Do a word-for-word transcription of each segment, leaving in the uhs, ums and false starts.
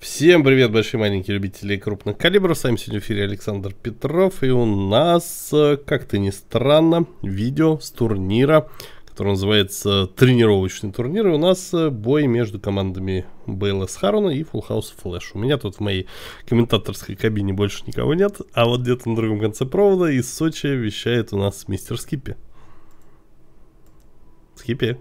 Всем привет, большие маленькие любители крупных калибров. С вами сегодня в эфире Александр Петров. И у нас, как-то ни странно, видео с турнира, который называется тренировочный турнир. И у нас бой между командами би эл эс Haruna и Full House Flash. У меня тут в моей комментаторской кабине больше никого нет. А вот где-то на другом конце провода из Сочи вещает у нас мистер Скиппи. Скиппи.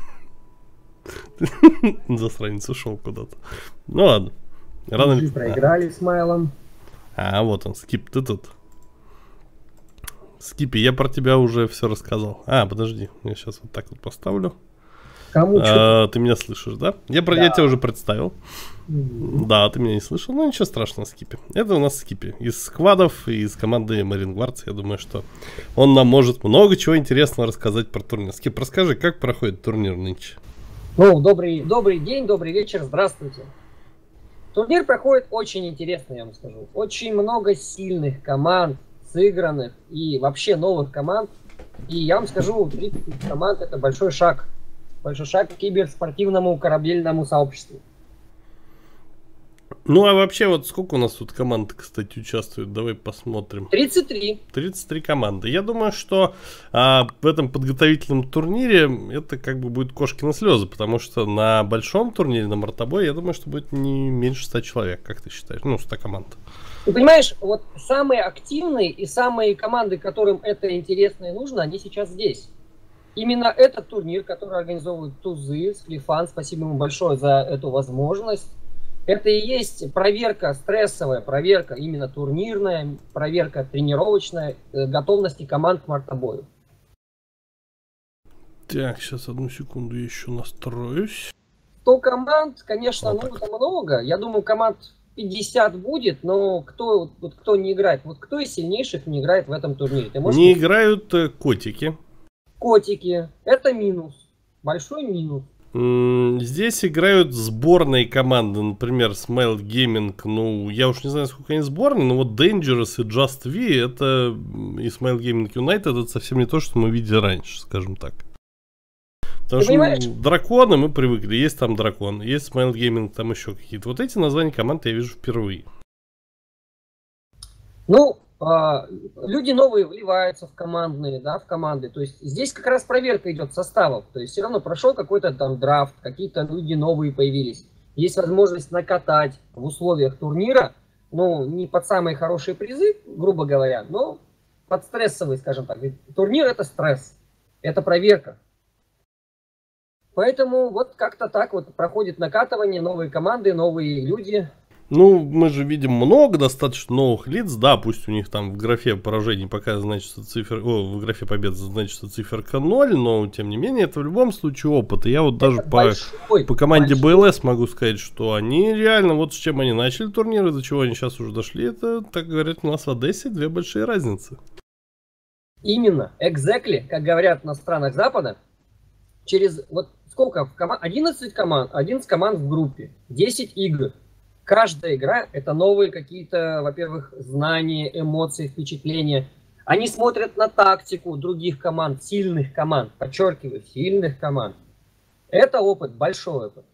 Засранец ушел куда-то. Ну ладно. Рано ли... Проиграли с Майлом. А, вот он, Скип, ты тут. Скиппи, я про тебя уже все рассказал. А, подожди, я сейчас вот так вот поставлю. Кому а, Ты меня слышишь, да? Я, про... да. я тебя уже представил. Mm-hmm. Да, ты меня не слышал, но ничего страшного, Скиппи. Это у нас Скиппи из сквадов и из команды Marine Guards. Я думаю, что он нам может много чего интересного рассказать про турнир. Скип, расскажи, как проходит турнир нынче? Ну, добрый, добрый день, добрый вечер, здравствуйте. Турнир проходит очень интересно, я вам скажу. Очень много сильных команд, сыгранных и вообще новых команд. И я вам скажу, тридцать команд — это большой шаг. Большой шаг к киберспортивному корабельному сообществу. Ну, а вообще, вот сколько у нас тут команд, кстати, участвует? Давай посмотрим. тридцать три. тридцать три команды. Я думаю, что а, в этом подготовительном турнире это как бы будет кошкины слезы, потому что на большом турнире, на мартобой, я думаю, что будет не меньше ста человек, как ты считаешь? Ну, ста команд. Ты понимаешь, вот самые активные и самые команды, которым это интересно и нужно, они сейчас здесь. Именно этот турнир, который организовывают Тузы, Склифан, спасибо ему большое за эту возможность. Это и есть проверка, стрессовая проверка, именно турнирная, проверка тренировочная, э, готовности команд к мартобою. Так, сейчас одну секунду я еще настроюсь. сто команд, конечно, вот ну это много. Я думаю, команд пятьдесят будет, но кто, вот, кто не играет, вот кто из сильнейших не играет в этом турнире? Ты можешь... Не играют э, котики. Котики, это минус, большой минус. Здесь играют сборные команды, например, Smile Gaming, ну, я уж не знаю, сколько они сборные, но вот Dangerous и Just V, это, и Smile Gaming United, это совсем не то, что мы видели раньше, скажем так. Потому Ты что понимаешь? драконы мы привыкли, есть там дракон, есть Smile Gaming, там еще какие-то. Вот эти названия команд я вижу впервые. Ну, люди новые вливаются в командные, да, в команды. То есть здесь как раз проверка идет составов. То есть все равно прошел какой-то там драфт, какие-то люди новые появились. Есть возможность накатать в условиях турнира, ну, не под самые хорошие призы, грубо говоря, но под стрессовый, скажем так. Ведь турнир — это стресс, это проверка. Поэтому вот как-то так вот проходит накатывание, новые команды, новые люди. Ну, мы же видим много достаточно новых лиц, да, пусть у них там в графе поражений пока значится цифер, о, в графе побед значится циферка ноль, но тем не менее это в любом случае опыт. И я вот даже по, большой, по команде большой. би эл эс могу сказать, что они реально, вот с чем они начали турнир, до чего они сейчас уже дошли, это, так говорят, у нас в Одессе две большие разницы. Именно, exactly, как говорят на странах Запада, через вот сколько, в команд... одиннадцать команд, одиннадцать команд в группе, десять игр. Каждая игра — это новые какие-то, во-первых, знания, эмоции, впечатления. Они смотрят на тактику других команд, сильных команд, подчеркиваю, сильных команд. Это опыт, большой опыт.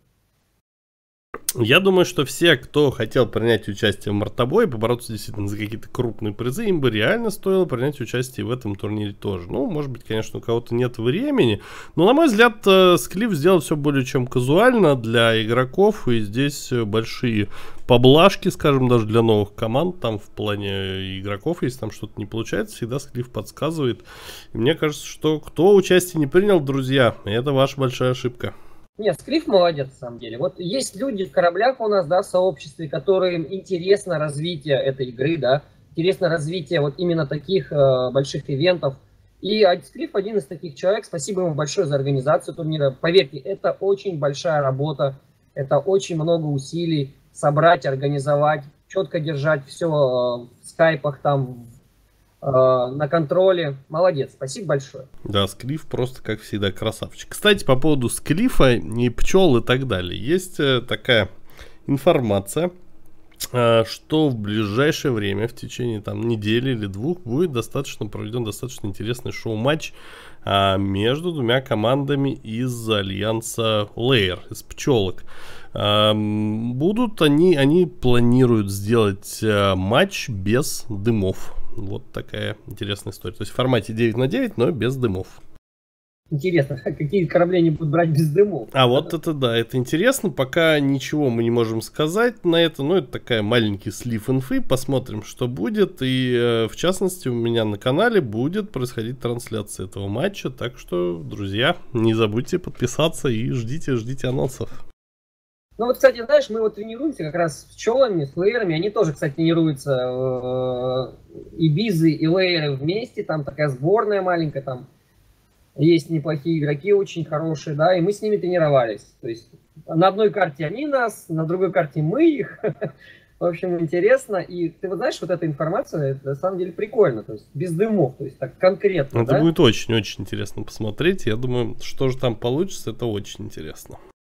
Я думаю, что все, кто хотел принять участие в мартобое, побороться действительно за какие-то крупные призы, им бы реально стоило принять участие в этом турнире тоже. Ну, может быть, конечно, у кого-то нет времени, но, на мой взгляд, Склиф сделал все более чем казуально для игроков, и здесь большие поблажки, скажем, даже для новых команд, там в плане игроков, если там что-то не получается, всегда Склиф подсказывает. И мне кажется, что кто участие не принял, друзья, это ваша большая ошибка. Нет, Склиф молодец, на самом деле. Вот есть люди в кораблях у нас, да, в сообществе, которым интересно развитие этой игры, да, интересно развитие вот именно таких э, больших ивентов. И Склиф один из таких человек. Спасибо ему большое за организацию турнира. Поверьте, это очень большая работа, это очень много усилий собрать, организовать, четко держать все э, в скайпах там, на контроле. Молодец, спасибо большое. Да, Склиф просто, как всегда, красавчик. Кстати, по поводу Склифа и пчел и так далее. Есть такая информация что в ближайшее время, в течение там недели или двух, будет достаточно проведен достаточно интересный шоу-матч а, между двумя командами из альянса Layer, из пчелок. А, будут они, они планируют сделать а, матч без дымов. Вот такая интересная история. То есть в формате девять на девять, но без дымов. Интересно, какие корабли они будут брать без дымов? А вот это да, это интересно. Пока ничего мы не можем сказать на это. Но это такая маленький слив инфы. Посмотрим, что будет. И э, в частности у меня на канале будет происходить трансляция этого матча. Так что, друзья, не забудьте подписаться и ждите, ждите анонсов. Ну вот, кстати, знаешь, мы вот тренируемся как раз с пчелами, с лейерами. Они тоже, кстати, тренируются э, и бизы, и лейеры вместе. Там такая сборная маленькая там. Есть неплохие игроки, очень хорошие, да, и мы с ними тренировались. То есть на одной карте они нас, на другой карте мы их. В общем, интересно. И ты вот знаешь, вот эта информация, это на самом деле прикольно. То есть без дымов, то есть так конкретно. Это да? будет очень-очень интересно посмотреть. Я думаю, что же там получится, это очень интересно.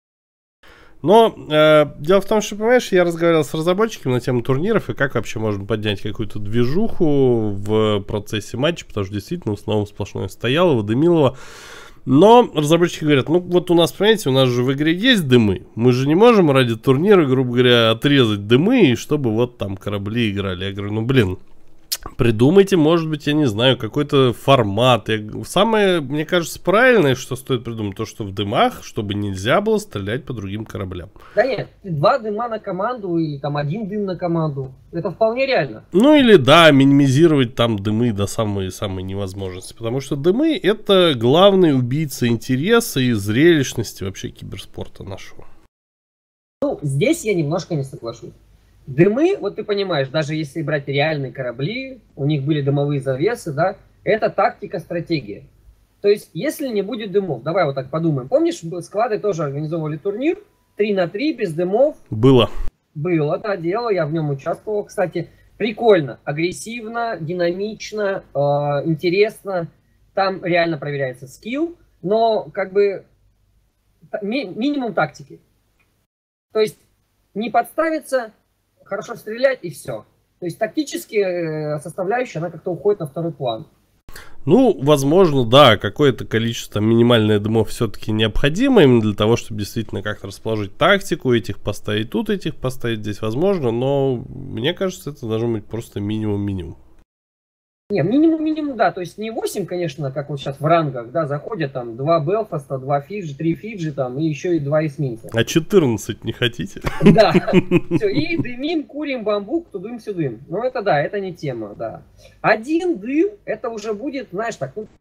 Но э, дело в том, что, понимаешь, я разговаривал с разработчиками на тему турниров и как вообще можно поднять какую-то движуху в процессе матча, потому что действительно в основном сплошное стояло, дымилово. Но разработчики говорят, ну вот у нас, понимаете, у нас же в игре есть дымы, мы же не можем ради турнира, грубо говоря, отрезать дымы, и чтобы вот там корабли играли. Я говорю, ну блин, придумайте, может быть, я не знаю, какой-то формат. Я... Самое, мне кажется, правильное, что стоит придумать, то, что в дымах, чтобы нельзя было стрелять по другим кораблям. Да нет, два дыма на команду или там один дым на команду, это вполне реально. Ну или да, минимизировать там дымы до самой-самой невозможности, потому что дымы это главный убийца интереса и зрелищности вообще киберспорта нашего. Ну, здесь я немножко не соглашусь. Дымы, вот ты понимаешь, даже если брать реальные корабли, у них были дымовые завесы, да, это тактика, стратегия. То есть, если не будет дымов, давай вот так подумаем. Помнишь, склады тоже организовывали турнир, три на три, без дымов? Было. Было, да, дело, я в нем участвовал. Кстати, прикольно, агрессивно, динамично, э, интересно. Там реально проверяется скилл, но как бы ми минимум тактики. То есть, не подставиться, хорошо стрелять и все. То есть тактически составляющая, она как-то уходит на второй план. Ну, возможно, да, какое-то количество минимальное дымов все-таки необходимо именно для того, чтобы действительно как-то расположить тактику, этих поставить тут, этих поставить здесь возможно, но мне кажется, это должно быть просто минимум-минимум. Не, минимум-минимум, да, то есть не восемь, конечно, как вот сейчас в рангах, да, заходят там два Белфаста, два Фиджи, три Фиджи там и еще и два эсминца. А четырнадцать не хотите? Да, все, и дымим, курим бамбук, тудым сюдым. Ну это да, это не тема, да. Один дым, это уже будет, знаешь, так, ну...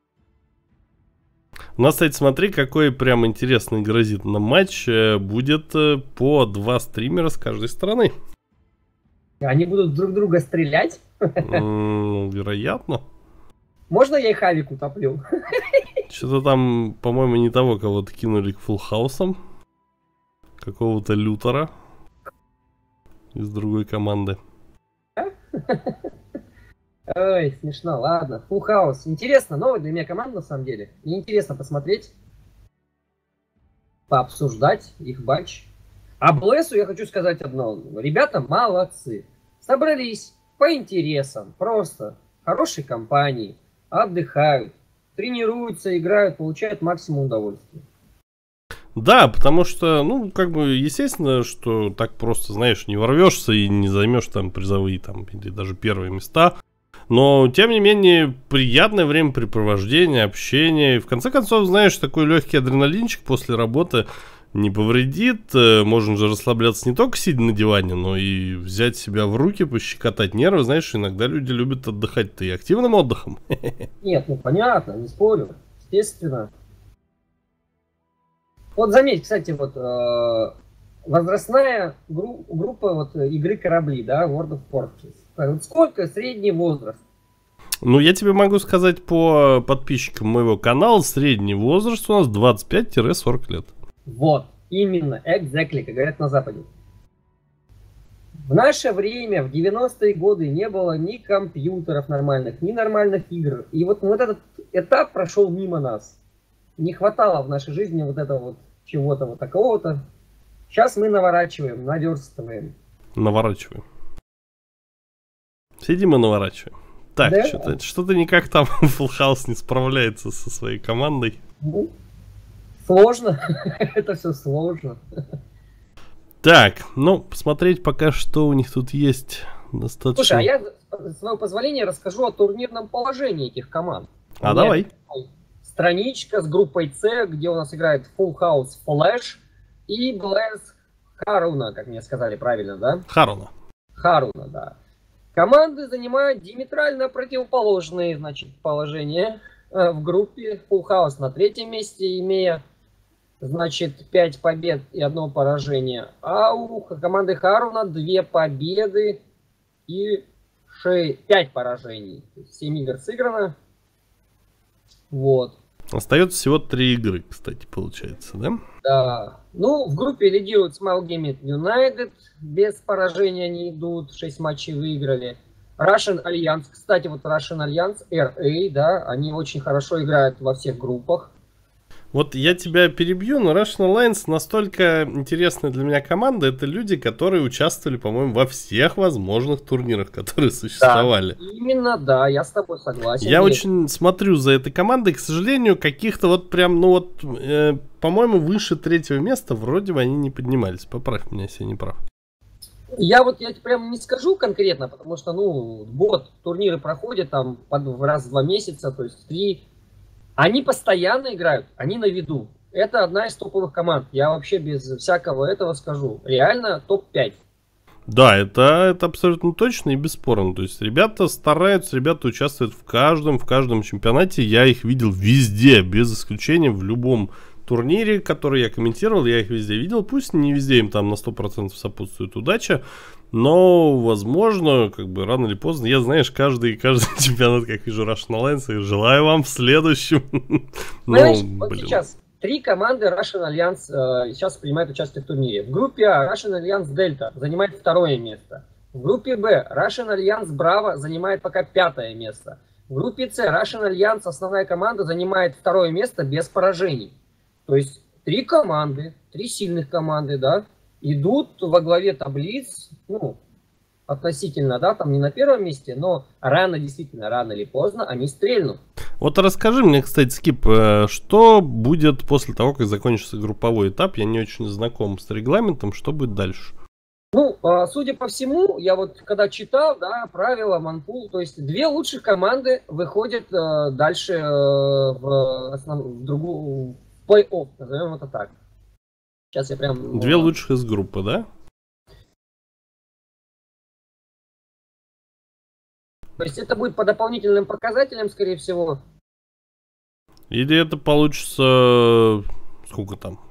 У нас, кстати, смотри, какой прям интересный грозит нам матч. Будет по два стримера с каждой стороны. Они будут друг друга стрелять? Ну, вероятно. Можно я их авик утоплю? Что-то там, по-моему, не того кого-то кинули к фулхаусам. Какого-то лютера из другой команды. Ой, смешно, ладно. Фулхаус. Интересно, новая для меня команда на самом деле. Мне интересно посмотреть, пообсуждать их батч. А Блэсу я хочу сказать одно. Ребята молодцы. Собрались по интересам, просто хорошей компании, отдыхают, тренируются, играют, получают максимум удовольствия. Да, потому что, ну, как бы, естественно, что так просто, знаешь, не ворвешься и не займешь там призовые там или даже первые места. Но, тем не менее, приятное времяпрепровождение, общение. И, в конце концов, знаешь, такой легкий адреналинчик после работы не повредит. Можно же расслабляться не только сидя на диване, но и взять себя в руки, пощекотать нервы. Знаешь, иногда люди любят отдыхать-то и активным отдыхом. Нет, ну понятно, не спорю. Естественно. Вот заметь, кстати, вот э, возрастная гру группа вот, игры корабли, да, World of Warcraft. Вот сколько средний возраст? Ну, я тебе могу сказать по подписчикам моего канала, средний возраст у нас двадцать пять — сорок лет. Вот, именно, exactly, как говорят на Западе. В наше время, в девяностые годы, не было ни компьютеров нормальных, ни нормальных игр. И вот, вот этот этап прошел мимо нас. Не хватало в нашей жизни вот этого вот чего-то вот такого-то. Сейчас мы наворачиваем, наверстываем. Наворачиваем. Сидим и наворачиваем. Так, Да? что-то, что-то никак там Full House не справляется со своей командой. Ну, сложно. Это все сложно. Так, ну, посмотреть пока что у них тут есть достаточно... Слушай, а я, с твоего позволения, расскажу о турнирном положении этих команд. А, давай. Страничка с группой С, где у нас играет Full House Flash и Blaze Харуна, как мне сказали правильно, да? Харуна. Харуна, да. Команды занимают диаметрально противоположные, значит, положения э, в группе. Full House на третьем месте, имея, значит, пять побед и одно поражение. А у команды Харуна две победы и пять поражений. семь игр сыграно. Вот. Остается всего три игры, кстати, получается, да? Да. Ну, в группе лидирует Smile Gaming United. Без поражения они идут. шесть матчей выиграли. Russian Alliance. Кстати, вот Russian Alliance, эр эй, да, они очень хорошо играют во всех группах. Вот я тебя перебью, но Russian Alliance настолько интересная для меня команда. Это люди, которые участвовали, по-моему, во всех возможных турнирах, которые существовали. Да, именно, да, я с тобой согласен. Я Есть. очень смотрю за этой командой. К сожалению, каких-то вот прям, ну вот, э, по-моему, выше третьего места вроде бы они не поднимались. Поправь меня, если я не прав. Я вот я тебе прям не скажу конкретно, потому что, ну, год турниры проходят там под, раз в два месяца, то есть три. Они постоянно играют, они на виду. Это одна из топовых команд. Я вообще без всякого этого скажу. Реально топ пять. Да, это, это абсолютно точно и бесспорно. То есть ребята стараются, ребята участвуют в каждом, в каждом чемпионате. Я их видел везде, без исключения, в любом турнире, который я комментировал, я их везде видел. Пусть не везде им там на сто процентов сопутствует удача, но, возможно, как бы рано или поздно, я, знаешь, каждый, каждый чемпионат, как вижу, Russian Alliance, и желаю вам в следующем. Знаешь, вот сейчас три команды Russian Alliance э, сейчас принимают участие в турнире. В группе А Russian Alliance Delta занимает второе место. В группе Б Russian Alliance Bravo занимает пока пятое место. В группе С Russian Alliance, основная команда, занимает второе место без поражений. То есть три команды, три сильных команды, да, идут во главе таблиц, ну, относительно, да, там не на первом месте, но рано, действительно, рано или поздно они стрельнут. Вот расскажи мне, кстати, Скип, что будет после того, как закончится групповой этап? Я не очень знаком с регламентом, что будет дальше? Ну, судя по всему, я вот когда читал, да, правила Манпул, то есть две лучших команды выходят дальше в, основ... в другую... плей-офф, назовем это так. Сейчас я прям... Две лучших из группы, да? То есть это будет по дополнительным показателям, скорее всего. Или это получится... Сколько там?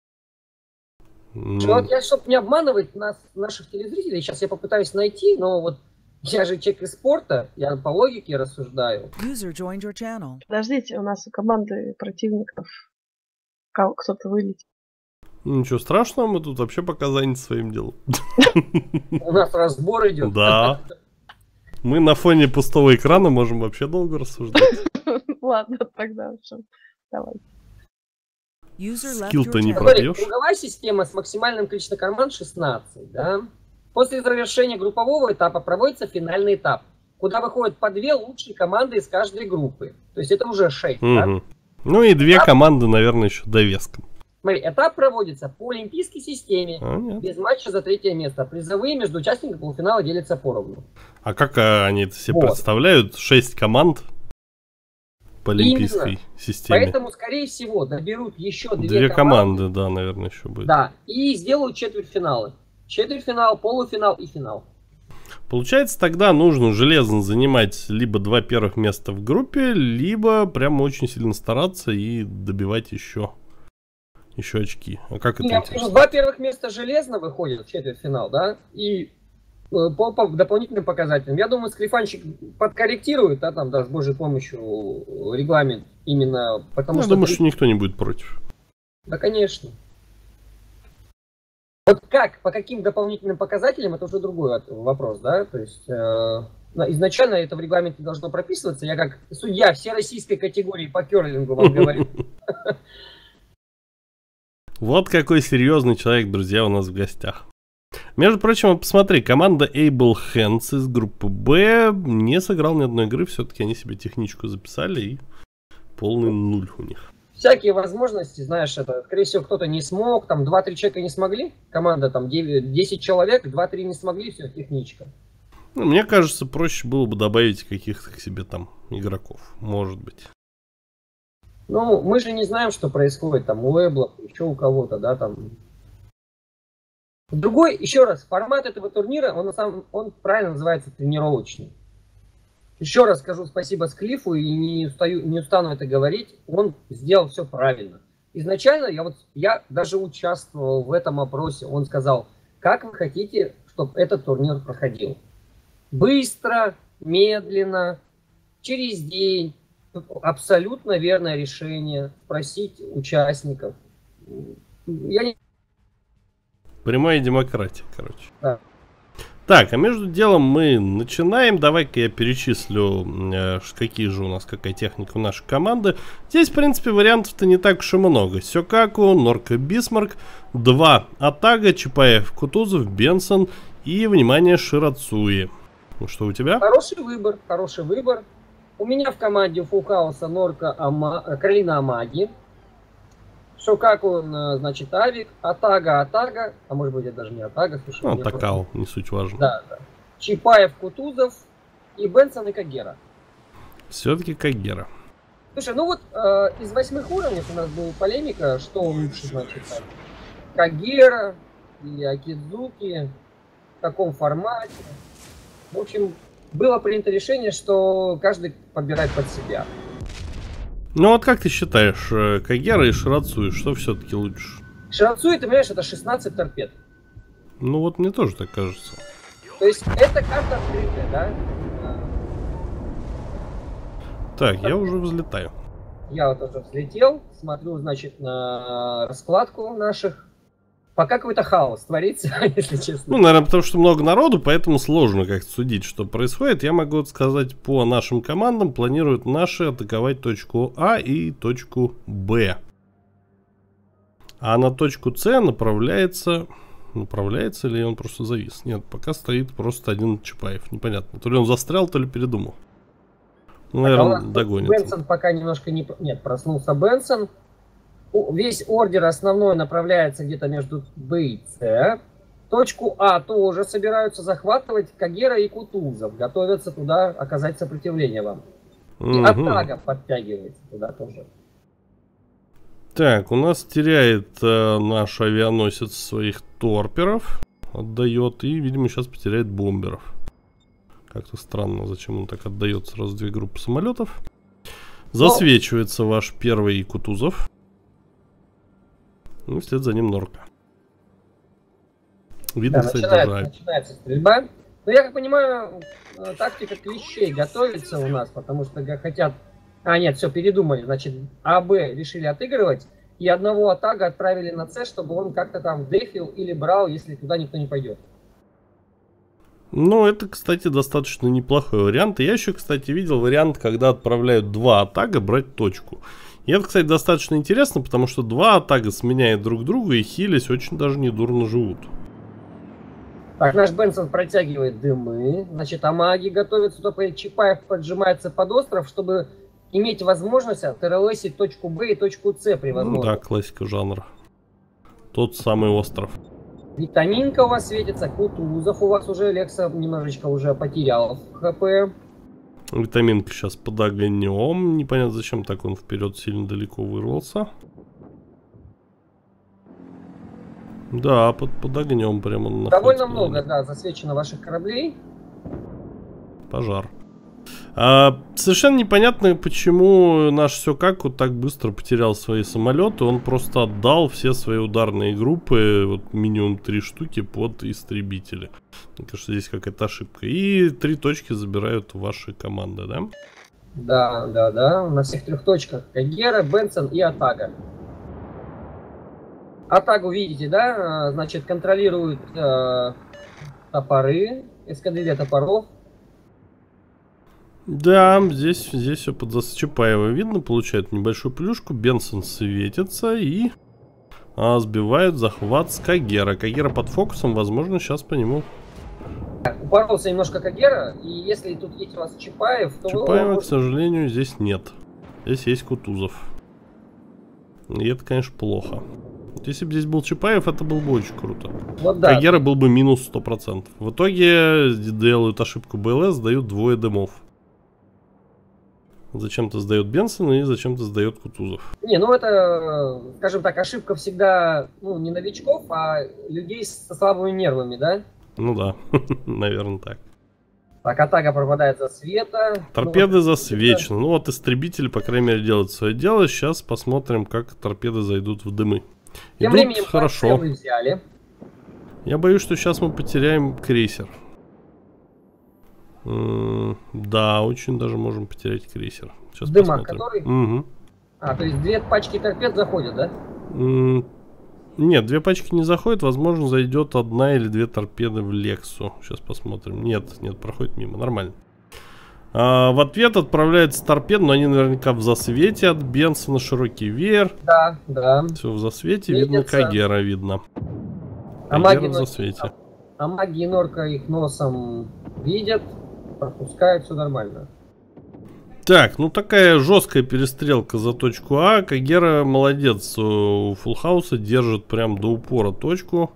Ну, вот я, чтобы не обманывать нас, наших телезрителей, сейчас я попытаюсь найти, но вот я же человек из спорта, я по логике рассуждаю. Подождите, у нас у команды противников кто-то вылетит. Ничего страшного, мы тут вообще пока заняты своим делом. У нас разбор идет. Да. Мы на фоне пустого экрана можем вообще долго рассуждать. Ладно, тогда все. Давай. Скилл-то не пробьешь. Круговая система с максимальным количеством команд шестнадцать, да? После завершения группового этапа проводится финальный этап, куда выходят по две лучшие команды из каждой группы. То есть это уже шесть, угу. Да? Ну и две этап... команды, наверное, еще довеском. Смотри, этап проводится по олимпийской системе, а, без матча за третье место. Призовые между участниками полуфинала делятся поровну. А как а, они это себе вот представляют? Шесть команд по олимпийской Именно. Системе. Поэтому, скорее всего, доберут еще две, две команды. команды. Да, наверное, еще будет. Да, и сделают четвертьфиналы. Четвертьфинал, полуфинал и финал. Получается, тогда нужно железно занимать либо два первых места в группе, либо прямо очень сильно стараться и добивать еще, еще очки. А как это? Нет, два первых места железно выходят в четвертьфинал, да, и по, по дополнительным показателям. Я думаю, Скрифанчик подкорректирует, да, там, да, с Божьей помощью регламент именно потому, Я что... Я думаю, что никто не будет против. Да, конечно. Вот как, по каким дополнительным показателям, это уже другой вопрос, да, то есть э, изначально это в регламенте должно прописываться, я как судья всероссийской категории по керлингу вам говорю. Вот какой серьезный человек, друзья, у нас в гостях. Между прочим, посмотри, команда Able Hands из группы Б не сыграл ни одной игры, все-таки они себе техничку записали и полный нуль у них. Всякие возможности, знаешь, это, скорее всего, кто-то не смог, там два-три человека не смогли, команда там десять человек, два-три не смогли, все, техничка. Ну, мне кажется, проще было бы добавить каких-то к себе там игроков, может быть. Ну, мы же не знаем, что происходит там у Эблов, еще у кого-то, да, там. Другой, еще раз, формат этого турнира, он, на самом, он правильно называется тренировочный. Еще раз скажу спасибо Склифу и не, устаю, не устану это говорить, он сделал все правильно. Изначально я, вот, я даже участвовал в этом опросе, он сказал, как вы хотите, чтобы этот турнир проходил. Быстро, медленно, через день, абсолютно верное решение, спросить участников. Я не... Прямая демократия, короче. Да. Так, а между делом мы начинаем. Давай-ка я перечислю, э, какие же у нас, какая техника у нашей команды. Здесь, в принципе, вариантов-то не так уж и много. Сёкаку, Норка, Бисмарк, два Атага, Чапаев, Кутузов, Бенсон и, внимание, Ширацуи. Ну что у тебя? Хороший выбор, хороший выбор. У меня в команде Фулхауса, Норка, Ама... Каролина Амаги. Шокаку, значит, Авик, Атага, Атага, а может быть это даже не Атага, слушай. Ну, Атакал, не суть важно. Да, да. Чапаев, Кутузов и Бенсон и Кагера. Все-таки Кагера. Слушай, ну вот э, из восьмых уровней у нас была полемика, что лучше, значит, там, Кагера или Акидзуки, в каком формате. В общем, было принято решение, что каждый подбирает под себя. Ну вот как ты считаешь, Кагера и Ширацуи, что все-таки лучше? Ширацуи, ты понимаешь, это шестнадцать торпед. Ну вот мне тоже так кажется. То есть это карта открытая, да? Так, я уже взлетаю. Я вот уже взлетел, смотрю, значит, на раскладку наших. Пока какой-то хаос творится, если честно. Ну, наверное, потому что много народу, поэтому сложно как-то судить, что происходит. Я могу сказать, по нашим командам планируют наши атаковать точку А и точку Б. А на точку С направляется... Направляется ли он просто завис? Нет, пока стоит просто один Чапаев. Непонятно. То ли он застрял, то ли передумал. Ну, наверное, догонит. Бенсон пока немножко не... Нет, проснулся Бенсон. Весь ордер основной направляется где-то между Б и С. Точку А тоже собираются захватывать Кагера и Кутузов. Готовятся туда оказать сопротивление вам. И угу. Атага подтягивается туда тоже. Так, у нас теряет э, наш авианосец своих торперов. Отдает. И, видимо, сейчас потеряет бомберов. Как-то странно, зачем он так отдает сразу две группы самолетов. Засвечивается Но... ваш первый Кутузов. Ну, вслед за ним Норка. Видно, да, кстати, начинается, даже... начинается стрельба. Но я как понимаю, тактика клещей готовится у нас, потому что хотят... А, нет, все, передумали. Значит, АБ решили отыгрывать, и одного Атага отправили на С, чтобы он как-то там дефил или брал, если туда никто не пойдет. Ну, это, кстати, достаточно неплохой вариант. И я еще, кстати, видел вариант, когда отправляют два Атага брать точку. И это, кстати, достаточно интересно, потому что два Атага сменяют друг друга и хились очень даже недурно живут. Так, наш Бенсон протягивает дымы. Значит, Амаги готовится, только Чапаев поджимается под остров, чтобы иметь возможность ТРЛСить точку Б и точку С при возможности. Ну да, классика жанра. Тот самый остров. Витаминка у вас светится, Кутузов у вас уже, Лекса немножечко уже потерял ХП. Витаминка сейчас под огнем. Непонятно, зачем так он вперед сильно далеко вырвался. Да, под, под огнем прямо он находится. Довольно много, да, засвечено ваших кораблей. Пожар. А, совершенно непонятно, почему наш Сёкаку так быстро потерял свои самолеты. Он просто отдал все свои ударные группы, вот минимум три штуки, под истребители. Мне кажется, здесь какая-то ошибка. И три точки забирают ваши команды, да? Да, да, да. На всех трех точках. Кагера, Бенсон и Атага. Атагу видите, да? Значит, контролируют э, топоры, эскадрилья топоров. Да, здесь, здесь все под Чапаева видно, получает небольшую плюшку. Бенсон светится и А, сбивают захват с Кагера. Кагера под фокусом, возможно, сейчас по нему. Упоролся немножко Кагера, и если тут есть у вас Чапаев, то... Чапаева, вы... к сожалению, здесь нет. Здесь есть Кутузов. И это, конечно, плохо. Вот если бы здесь был Чапаев, это было бы очень круто. Вот да. Кагера был бы минус сто процентов. В итоге делают ошибку БЛС, дают двое дымов. Зачем-то сдает Бенсон и зачем-то сдает Кутузов. Не, ну это, скажем так, ошибка всегда, ну, не новичков, а людей со слабыми нервами, да? Ну да, наверное так. Так, атака пропадает за света. Торпеды ну, засвечены. Ну вот истребитель, по крайней мере, делает свое дело. Сейчас посмотрим, как торпеды зайдут в дымы. Тем Идут временем хорошо. Мы взяли. Я боюсь, что сейчас мы потеряем крейсер. М да, очень даже можем потерять крейсер. Сейчас Дыма, посмотрим. который? Угу. А, то есть две пачки торпед заходят, да? М нет, две пачки не заходят. Возможно, зайдет одна или две торпеды в Лексу. Сейчас посмотрим. Нет, нет, проходит мимо. Нормально. А, в ответ отправляется торпед, но они наверняка в засвете от Бенсона. Широкий веер. Да, да. Все в засвете. Видится. Видно Кагера, видно. А Кагера маги, в засвете. а, а маги и Норка их носом видят, пропускают, все нормально. Так, ну такая жесткая перестрелка за точку А. Кагера молодец. У Фулхауса держит прям до упора точку.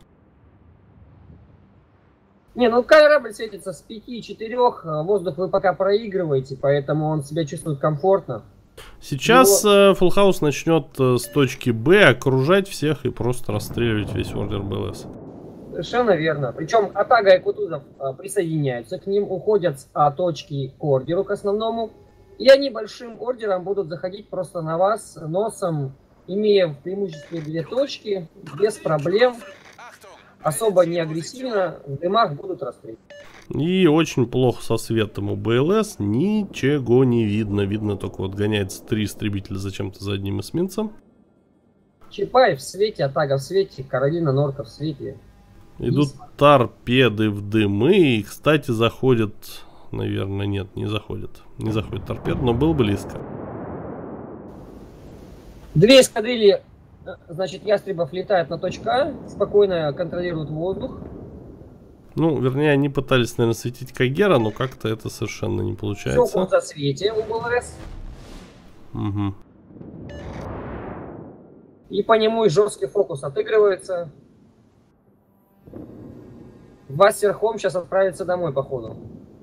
Не, ну корабль светится с пяти-четырёх, воздух вы пока проигрываете, поэтому он себя чувствует комфортно. Сейчас Но... Фулхаус начнет с точки Б окружать всех и просто расстреливать весь ордер БЛС. Совершенно верно. Причем Атага и Кутузов а, присоединяются к ним, уходят с А точки к ордеру, к основному. И они большим ордером будут заходить просто на вас носом, имея в преимуществе две точки, без проблем. Особо не агрессивно, в дымах будут расстрелять. И очень плохо со светом у БЛС, ничего не видно. Видно только вот гоняется три истребителя зачем-то за одним эсминцем. Чапаев в свете, Атага в свете, Каролина Норка в свете. Идут и... торпеды в дымы, и, кстати, заходят... Наверное, нет, не заходят. Не заходит торпед, но был близко. Две эскадрильи, значит, ястребов летают на точку А, спокойно контролируют воздух. Ну, вернее, они пытались, наверное, светить Кагера, но как-то это совершенно не получается. Все в засвете у БЛС. Угу. И по нему и жесткий фокус отыгрывается. Вассерхом сейчас отправится домой, походу.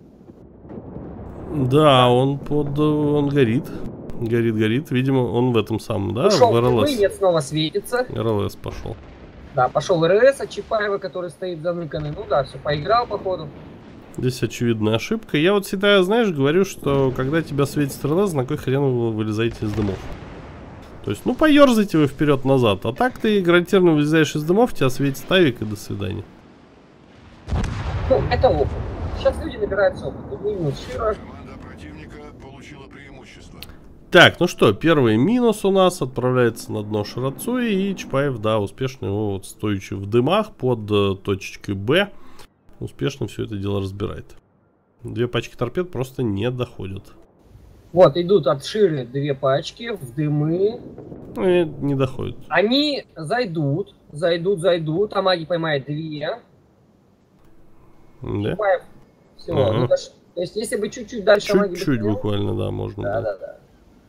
Да, он под... он горит. Горит, горит. Видимо, он в этом самом, да? Ушел в РЛС. нет, снова светится. РЛС пошел. Да, пошел РЛС от Чапаева, который стоит заныканный. Ну да, все, поиграл, походу. Здесь очевидная ошибка. Я вот всегда, знаешь, говорю, что когда тебя светит РЛС, на какой хрен вы вылезаете из дымов? То есть, ну, поерзайте вы вперед-назад. А так ты гарантированно вылезаешь из дымов, тебя светит ставик и до свидания. Ну, это опыт. Сейчас люди набираются опыт. Тут минус Шира. Так, ну что, первый минус у нас отправляется на дно Ширацуи, и Чапаев, да, успешно его вот стоячи в дымах под э, точкой Б, успешно все это дело разбирает. Две пачки торпед просто не доходят. Вот, идут от Ширы две пачки в дымы. Ну, не доходят. Они зайдут, зайдут, зайдут, а маги поймает две. Да? Чапаев, все, ага. ну, даже, то есть, если бы чуть-чуть дальше... Чуть-чуть буквально, да, можно. Да, да, да, да.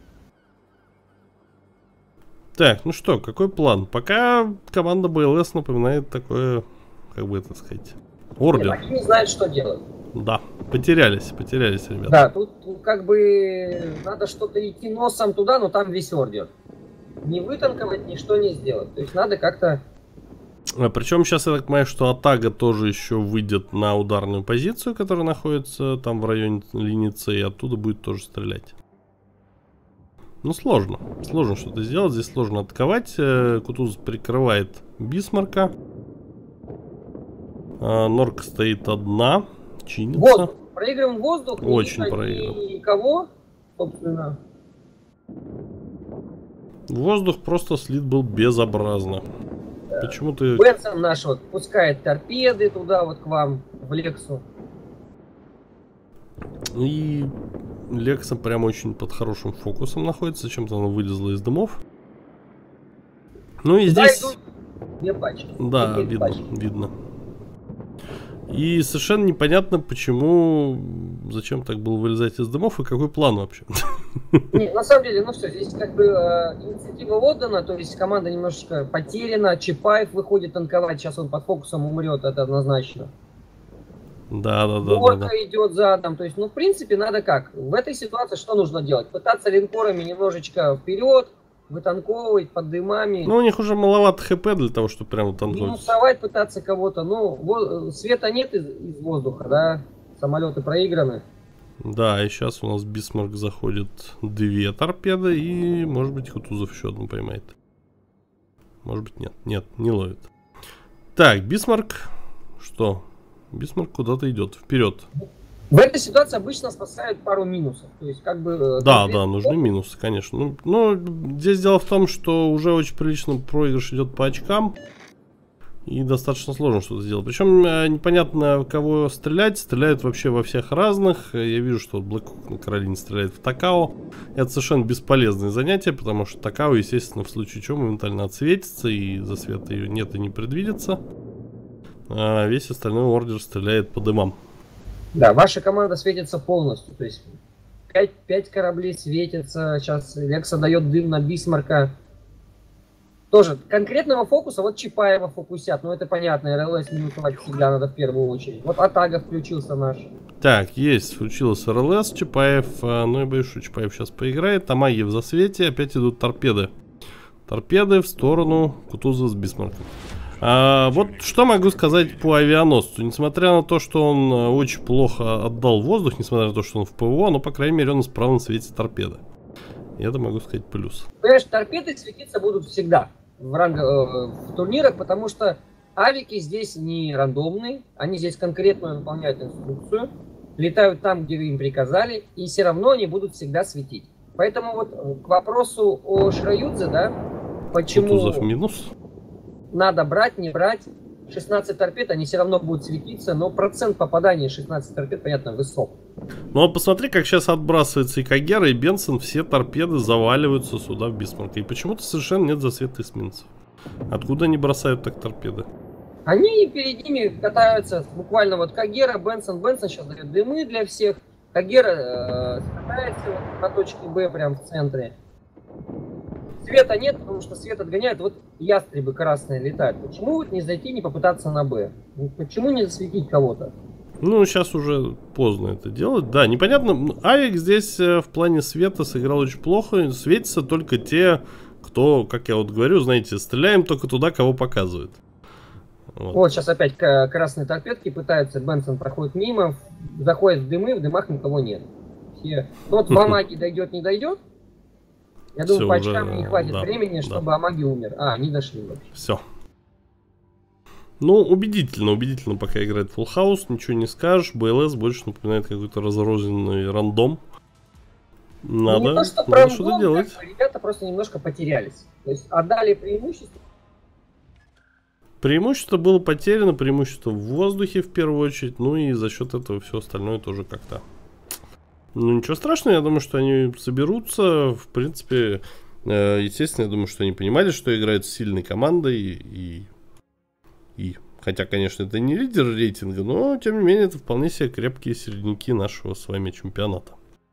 Так, ну что, какой план? Пока команда БЛС напоминает такое, как бы это сказать, ордер. Нет, они не знают, что делать. Да, потерялись, потерялись, ребята. Да, тут как бы надо что-то идти носом туда, но там весь ордер. Не вытанковать, ничто не сделать. То есть надо как-то... А, причем сейчас я так понимаю, что Атага тоже еще выйдет на ударную позицию, которая находится там в районе линии С, и оттуда будет тоже стрелять. Ну, сложно. Сложно что-то сделать. Здесь сложно атаковать. Кутузов прикрывает Бисмарка. Норка стоит одна. Чинится. Воздух. Проигрываем воздух. Очень не проигрываем. Никого, собственно. Воздух просто слит был безобразно. Да. Почему ты... Бенсон наш вот пускает торпеды туда вот к вам, в Лексу. И... Лекса прям очень под хорошим фокусом находится. Зачем-то она вылезла из дымов. Ну и Туда здесь... идут, Две пачки. Да, Две видно, пачки. видно. И совершенно непонятно, почему, зачем так было вылезать из дымов и какой план вообще. Не, на самом деле, ну что, здесь как бы э, инициатива отдана, то есть команда немножечко потеряна, Чапаев выходит танковать, сейчас он под фокусом умрет, это однозначно. Да, да, да, Горка да, да. идет задом, то есть, ну, в принципе, надо как? В этой ситуации что нужно делать? Пытаться линкорами немножечко вперед, вытанковывать под дымами. Ну, у них уже маловато хп для того, чтобы прямо танковать. Минусовать пытаться кого-то, ну, во- света нет из, из воздуха, да, самолеты проиграны. Да, и сейчас у нас Бисмарк заходит две торпеды, и, может быть, Кутузов еще одну поймает. Может быть, нет. Нет, не ловит. Так, Бисмарк. Что? Бисмарк куда-то идет. Вперед. В этой ситуации обычно спасают пару минусов. То есть, как бы... Да, да, нужны минусы, конечно. Ну, ну, здесь дело в том, что уже очень прилично проигрыш идет по очкам. И достаточно сложно что-то сделать. Причем непонятно, кого стрелять. Стреляют вообще во всех разных. Я вижу, что Блэкхук на Каролине стреляет в Такао. Это совершенно бесполезное занятие, потому что Такао, естественно, в случае чего моментально отсветится, и засвета ее нет и не предвидится. А весь остальной ордер стреляет по дымам. Да, ваша команда светится полностью. То есть пять кораблей светятся. Сейчас Лекса дает дым на Бисмарка. Тоже конкретного фокуса, вот Чапаева фокусят, ну это понятно, эр эл эс минусовать всегда надо в первую очередь. Вот Атага включился наш. Так, есть, включился эр эл эс, Чапаев, ну я боюсь, что Чапаев сейчас поиграет, Тамаги в засвете, опять идут торпеды. Торпеды в сторону Кутузова с Бисмарком. А, вот что могу сказать по авианосцу. Несмотря на то, что он очень плохо отдал воздух, несмотря на то, что он в ПВО, но по крайней мере он исправно светит торпеды. И это могу сказать плюс. Понимаешь, торпеды светиться будут всегда в, ранг, э, в турнирах, потому что авики здесь не рандомные, они здесь конкретно выполняют инструкцию, летают там, где вы им приказали, и все равно они будут всегда светить. Поэтому вот к вопросу о Шраюдзе, да, почему Кутузов минус. Надо брать, не брать, шестнадцать торпед, они все равно будут светиться, но процент попадания шестнадцать торпед, понятно, высок. Ну а посмотри, как сейчас отбрасывается и Кагера, и Бенсон, все торпеды заваливаются сюда в Бисмарка. И почему-то совершенно нет засвета эсминцев. Откуда они бросают так торпеды? Они перед ними катаются, буквально вот Кагера, Бенсон, Бенсон сейчас дает дымы для всех. Кагера э, катается вот на точке Б прям в центре. Света нет, потому что свет отгоняет. Вот ястребы красные летают. Почему вот не зайти, не попытаться на Б? Почему не засветить кого-то? Ну, сейчас уже поздно это делать. Да, непонятно. Авик здесь э, в плане света сыграл очень плохо. Светятся только те, кто, как я вот говорю, знаете, стреляем только туда, кого показывают. Вот, вот сейчас опять красные торпедки пытаются. Бенсон проходит мимо, заходит в дымы, в дымах никого нет. Все. Ну, вот в Амаги дойдет, не дойдет. Я думаю, Все по уже, очкам не хватит да, времени, чтобы да. Амаги умер. А, они дошли вообще. Все. Ну, убедительно, убедительно пока играет Full House, ничего не скажешь. бэ эл эс больше напоминает какой-то разрозненный рандом. Надо, ну, не то, что надо что-то делать. Как бы, ребята просто немножко потерялись. То есть отдали преимущество. Преимущество было потеряно, преимущество в воздухе в первую очередь. Ну и за счет этого все остальное тоже как-то. Ну ничего страшного, я думаю, что они соберутся. В принципе, э, естественно, я думаю, что они понимали, что играют с сильной командой. И, и, хотя, конечно, это не лидер рейтинга, но тем не менее это вполне себе крепкие середняки нашего с вами чемпионата.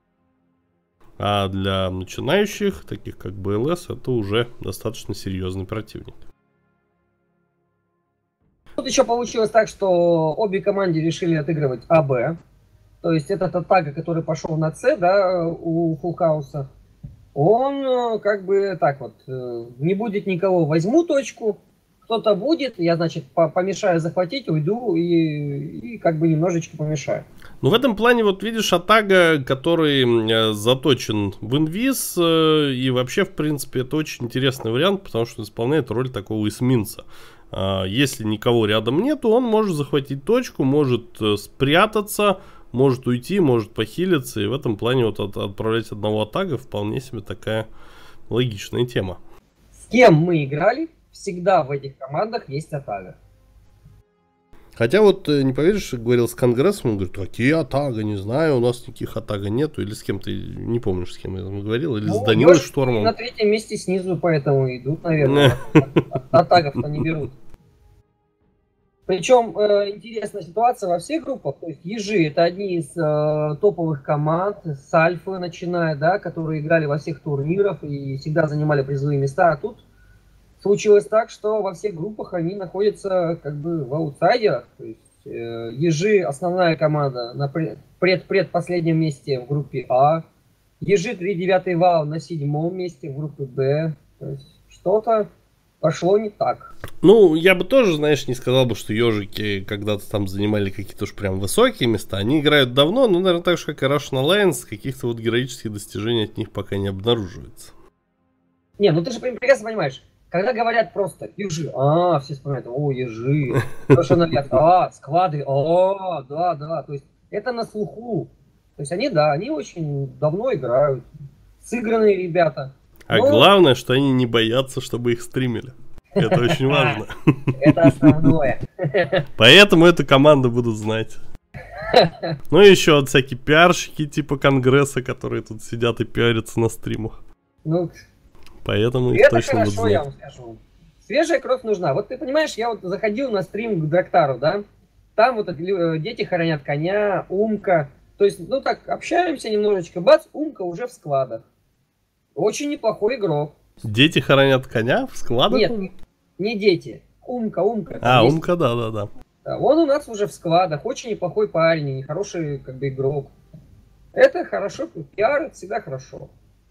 А для начинающих, таких как бэ эл эс, это уже достаточно серьезный противник. Тут еще получилось так, что обе команды решили отыгрывать АБ. То есть этот Атага, который пошел на С, да, у Фулхауса, он как бы так вот, не будет никого, возьму точку, кто-то будет, я, значит, помешаю захватить, уйду и, и как бы немножечко помешаю. Ну, в этом плане, вот видишь, Атага, который заточен в инвиз, и вообще, в принципе, это очень интересный вариант, потому что он исполняет роль такого эсминца. Если никого рядом нету, он может захватить точку, может спрятаться, может уйти, может похилиться, и в этом плане вот от, отправлять одного Атага вполне себе такая логичная тема. С кем мы играли, всегда в этих командах есть Атага. Хотя вот, не поверишь, говорил с Конгрессом, он говорит, какие Атага, не знаю, у нас никаких Атага нету, или с кем-то, не помнишь, с кем я там говорил, или ну, с Данилой Штормом. На третьем месте снизу, поэтому идут, наверное, Атагов-то не берут. Причем э, интересная ситуация во всех группах, то есть Ежи это одни из э, топовых команд, с Альфы начиная, да, которые играли во всех турнирах и всегда занимали призовые места, а тут случилось так, что во всех группах они находятся как бы в аутсайдерах. То есть э, Ежи основная команда на пред-предпоследнем месте в группе А. Ежи три девятый вал на седьмом месте в группе Б. То есть что-то пошло не так. Ну, я бы тоже, знаешь, не сказал бы, что ежики когда-то там занимали какие-то уж прям высокие места. Они играют давно, но, наверное, так же, как и Russian Alliance, каких-то вот героических достижений от них пока не обнаруживается. Не, ну ты же прекрасно понимаешь. Когда говорят просто ежи, а, все вспоминают, о, ежи, а, склады, а, да, да, то есть это на слуху. То есть они, да, они очень давно играют, сыгранные ребята. А но... главное, что они не боятся, чтобы их стримили. Это очень важно. Это основное. Поэтому эту команду будут знать. Ну и еще вот всякие пиарщики типа Конгресса, которые тут сидят и пиарятся на стримах. Ну... Поэтому их это точно хорошо, будут знать. Я вам скажу. Свежая кровь нужна. Вот ты понимаешь, я вот заходил на стрим к Драктару, да? Там вот дети хоронят коня, Умка. То есть, ну так, общаемся немножечко. Бац, Умка уже в складах. Очень неплохой игрок. Дети хоронят коня в складах? Нет, не дети. Умка, Умка. А, есть. Умка, да, да, да. Да, он у нас уже в складах. Очень неплохой парень, хороший как бы игрок. Это хорошо, пиар это всегда хорошо.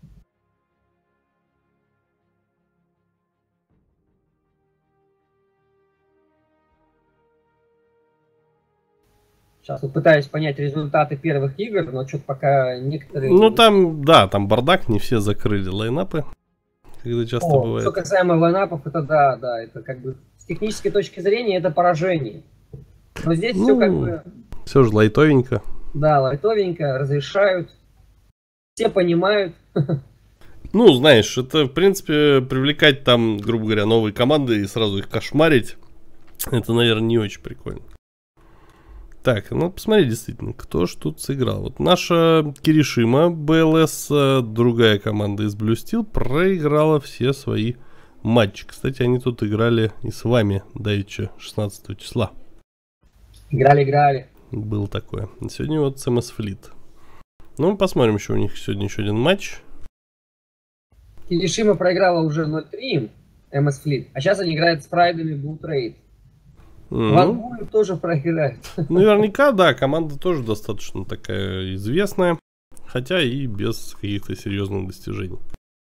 Сейчас вот пытаюсь понять результаты первых игр, но что-то пока некоторые... Ну там, да, там бардак, не все закрыли лайнапы, когда часто О, бывает. Что касаемо лайнапов, это да, да, это как бы с технической точки зрения это поражение. Но здесь ну, все как бы... Все же лайтовенько. Да, лайтовенько, разрешают, все понимают. Ну, знаешь, это, в принципе, привлекать там, грубо говоря, новые команды и сразу их кошмарить, это, наверное, не очень прикольно. Так, ну посмотри, действительно, кто ж тут сыграл. Вот наша Киришима, БЛС, другая команда из Blue Steel, проиграла все свои матчи. Кстати, они тут играли и с вами давеча шестнадцатого числа. Играли, играли. Было такое. Сегодня вот с эм эс Fleet. Ну, посмотрим, еще у них сегодня еще один матч. Киришима проиграла уже ноль три эм эс Fleet, а сейчас они играют с прайдами Blue Trade. Вангулы тоже проиграют. Наверняка, да, команда тоже достаточно такая известная, хотя и без каких-то серьезных достижений.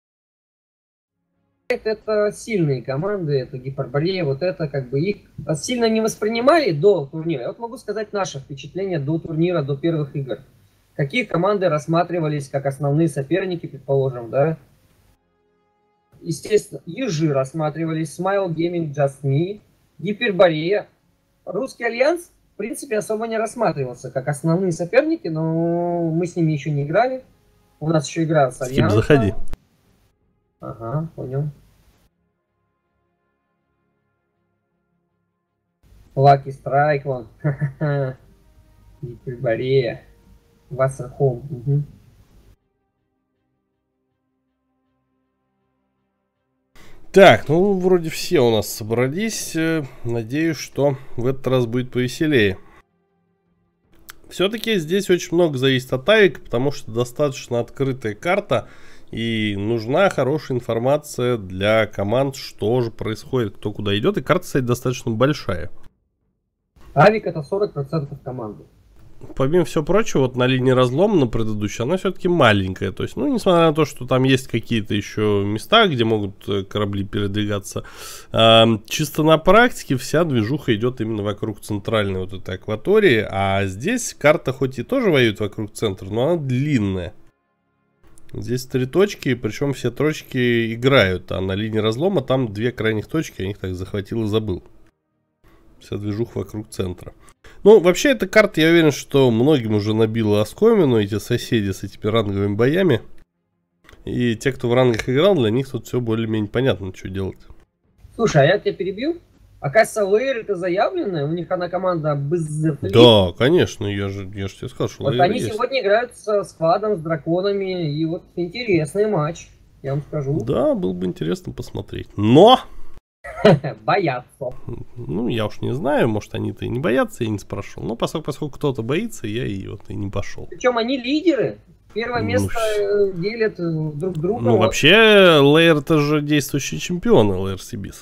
Это сильные команды, это Гиперборея, вот это как бы их сильно не воспринимали до турнира. Я вот могу сказать наше впечатление до турнира, до первых игр. Какие команды рассматривались как основные соперники, предположим, да? Естественно, Ежи рассматривались, Smile Gaming, Just Me, Гиперборея. Русский Альянс, в принципе, особо не рассматривался как основные соперники, но мы с ними еще не играли. У нас еще игра с Альянсом. Заходи. Ага, понял. Lucky Strike, вон. Гиперборея. Вассерхолм. Угу. Так, ну вроде все у нас собрались. Надеюсь, что в этот раз будет повеселее. Все-таки здесь очень много зависит от авика, потому что достаточно открытая карта. И нужна хорошая информация для команд, что же происходит, кто куда идет. И карта, кстати, достаточно большая. Авик это сорок процентов команды. Помимо всего прочего, вот на линии разлома на предыдущей, она все-таки маленькая. То есть, ну, несмотря на то, что там есть какие-то еще места, где могут корабли передвигаться, э, чисто на практике вся движуха идет именно вокруг центральной вот этой акватории. А здесь карта хоть и тоже воюет вокруг центра, но она длинная. Здесь три точки, причем все точки играют. А на линии разлома там две крайних точки, я их так захватил и забыл. Вся движуха вокруг центра. Ну, вообще, эта карта, я уверен, что многим уже набила оскомину, эти соседи с этими ранговыми боями. И те, кто в рангах играл, для них тут все более-менее понятно, что делать. Слушай, а я тебя перебью? А Касса Лейр это заявленная, у них она команда Бзфлит. Да, конечно, я же, я же тебе сказал, что Вот Лейр они есть. сегодня играют со сквадом, с драконами, и вот интересный матч, я вам скажу. Да, было бы интересно посмотреть. Но! Боятся. Ну, я уж не знаю, может, они-то и не боятся, я не спрашивал. Но поскольку, поскольку кто-то боится, я и вот и не пошел. Причем они лидеры. Первое Ну, место э, делят э, друг друга. Ну, Вот. вообще, Лейр это же действующие чемпионы, Лейр Сибис.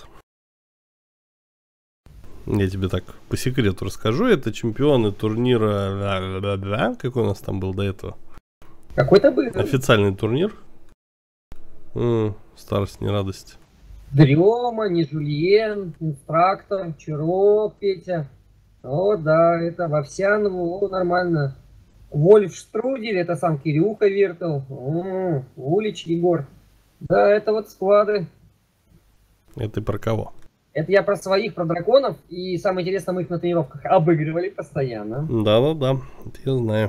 Я тебе так по секрету расскажу. Это чемпионы турнира... Какой у нас там был до этого? Какой-то был. Официальный турнир. М, Старость, не радость. Дрема, не Жульен, Инстрактор, Чиро, Петя. О, да, это Вовсянову, о, нормально. Вольф Штрудель, это сам Кирюха Вертел. О, Улич Егор. Да, это вот склады. Это и про кого? Это я про своих, про драконов. И самое интересное, мы их на тренировках обыгрывали постоянно. Да-да-да, это я знаю.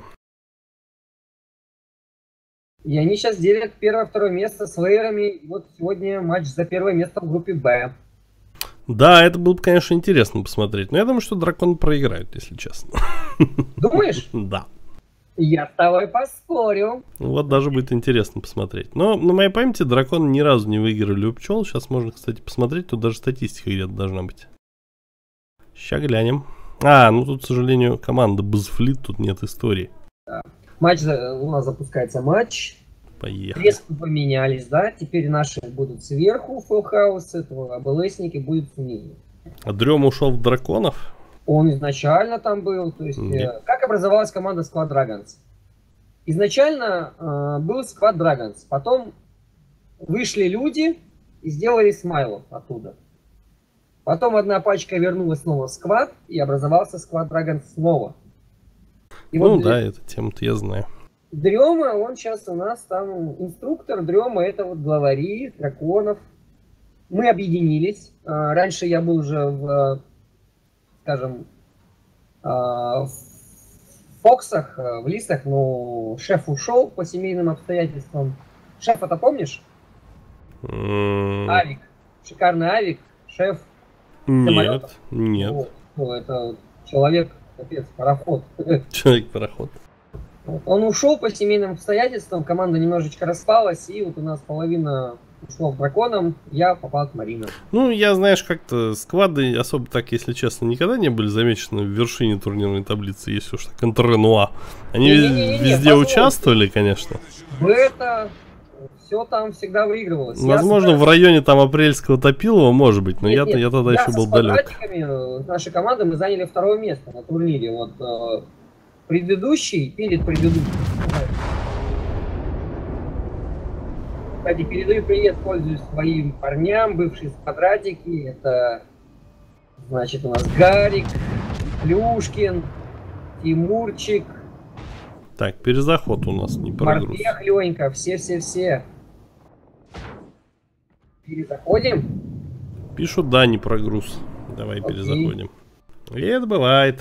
И они сейчас делят первое-второе место с Лейрами. И вот сегодня матч за первое место в группе Б. Да, это было бы, конечно, интересно посмотреть. Но я думаю, что драконы проиграют, если честно. Думаешь? Да. Я с тобой поспорю. Вот даже будет интересно посмотреть. Но на моей памяти драконы ни разу не выиграли у пчел. Сейчас можно, кстати, посмотреть. Тут даже статистика где-то должна быть. Сейчас глянем. А, ну тут, к сожалению, команда Бзфлит. Тут нет истории. Да. Матч, у нас запускается матч. Поехали. Резко поменялись, да? Теперь наши будут сверху, фулл-хаус, этого АБЛСники будут снизу. А Дрем ушел в драконов? Он изначально там был. То есть, э, как образовалась команда Squad Dragons? Изначально э, был Squad Dragons. Потом вышли люди и сделали смайлов оттуда. Потом одна пачка вернулась снова в Squad и образовался Squad Dragons снова. И Ну вот да, эту тему-то я знаю. Дрема, он сейчас у нас там инструктор. Дрема это вот главари драконов. Мы объединились. А, раньше я был уже в, скажем, а, в Фоксах, в Лисах, но шеф ушел по семейным обстоятельствам. Шефа-то помнишь? Mm. Авик. Шикарный Авик. Шеф Нет, самолетов. нет. Вот. Ну, это человек, капец, пароход. Человек-пароход. Он ушел по семейным обстоятельствам, команда немножечко распалась, и вот у нас половина ушла к драконам, я попал к Маринам. Ну, я, знаешь, как-то сквады особо так, если честно, никогда не были замечены в вершине турнирной таблицы, если уж так, Контр-Нуа. Они Не, не, не, не, везде позвольте. участвовали, конечно. Это все там всегда выигрывалось. Возможно, я в районе там апрельского Топилова, может быть, но нет, я, нет, я тогда я еще со был далек. с нашей командой мы заняли второе место на турнире. Вот э, предыдущий, перед предыдущим. Кстати, передаю привет, пользуюсь своим парням, бывшие квадратики. Это, значит, у нас Гарик, Плюшкин, Тимурчик, Так, перезаход у нас не прогруз. Морпех, Ленька, все-все-все. Перезаходим? Пишут, да, не прогруз. Давай Окей. перезаходим. И это бывает.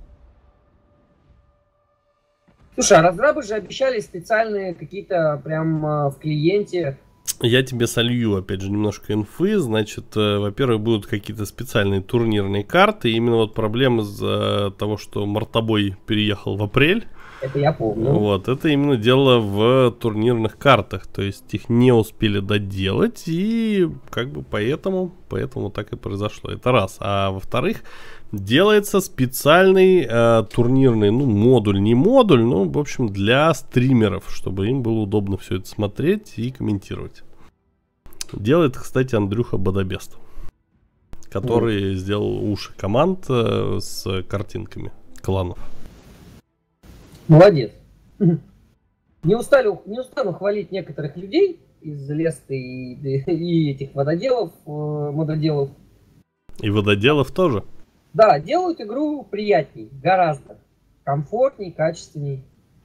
Слушай, а разрабы же обещали специальные какие-то прям э, в клиенте. Я тебе солью, опять же, немножко инфы. Значит, э, во-первых, будут какие-то специальные турнирные карты. Именно вот проблема из-за того, что Мортобой переехал в апрель. Это я помню. Вот, это именно дело в турнирных картах. То есть их не успели доделать. И как бы поэтому, поэтому так и произошло. Это раз. А во-вторых, делается специальный э, турнирный, ну, модуль, не модуль, но, в общем, для стримеров, чтобы им было удобно все это смотреть и комментировать. Делает, кстати, Андрюха Бадабест, который mm. сделал уши команд э, с картинками кланов. Молодец. Не устали, не устану хвалить некоторых людей из Леста и, и этих вододелов, э, мододелов. И вододелов тоже. Да, делают игру приятней, гораздо комфортней, качественней.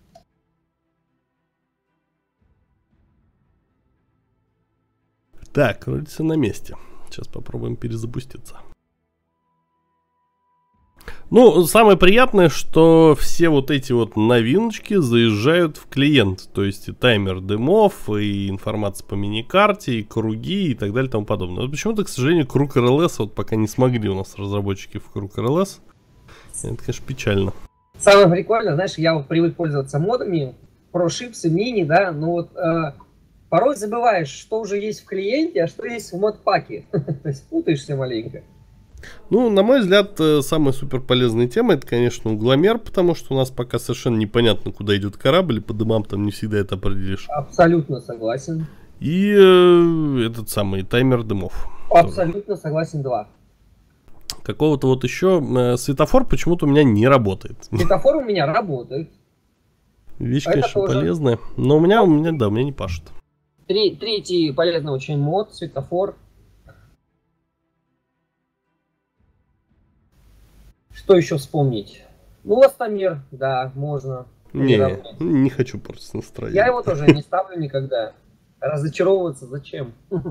Так, вроде все на месте. Сейчас попробуем перезапуститься. Ну, самое приятное, что все вот эти вот новиночки заезжают в клиент. То есть и таймер дымов, и информация по миникарте, и круги, и так далее, и тому подобное. Вот почему-то, к сожалению, круг эр эл эс вот пока не смогли у нас разработчики в круг эр эл эс. Это, конечно, печально. Самое прикольное, знаешь, я вот привык пользоваться модами, ProShips и Mini, да, но вот э, порой забываешь, что уже есть в клиенте, а что есть в модпаке. То есть путаешься маленько. Ну, на мой взгляд, самая супер полезная тема — это, конечно, угломер, потому что у нас пока совершенно непонятно, куда идет корабль, и по дымам там не всегда это определишь. Абсолютно согласен. И э, этот самый таймер дымов. Абсолютно тоже согласен, два. Какого-то вот еще э, светофор почему-то у меня не работает. Светофор у меня работает. Вещь, это конечно, тоже полезная, но у меня, у меня, да, у меня не пашет. Три, третий полезный очень мод, светофор. Что еще вспомнить? Ну, ластомер, да, можно. Не, не хочу портить настроение. Я его тоже не ставлю никогда. Разочаровываться зачем?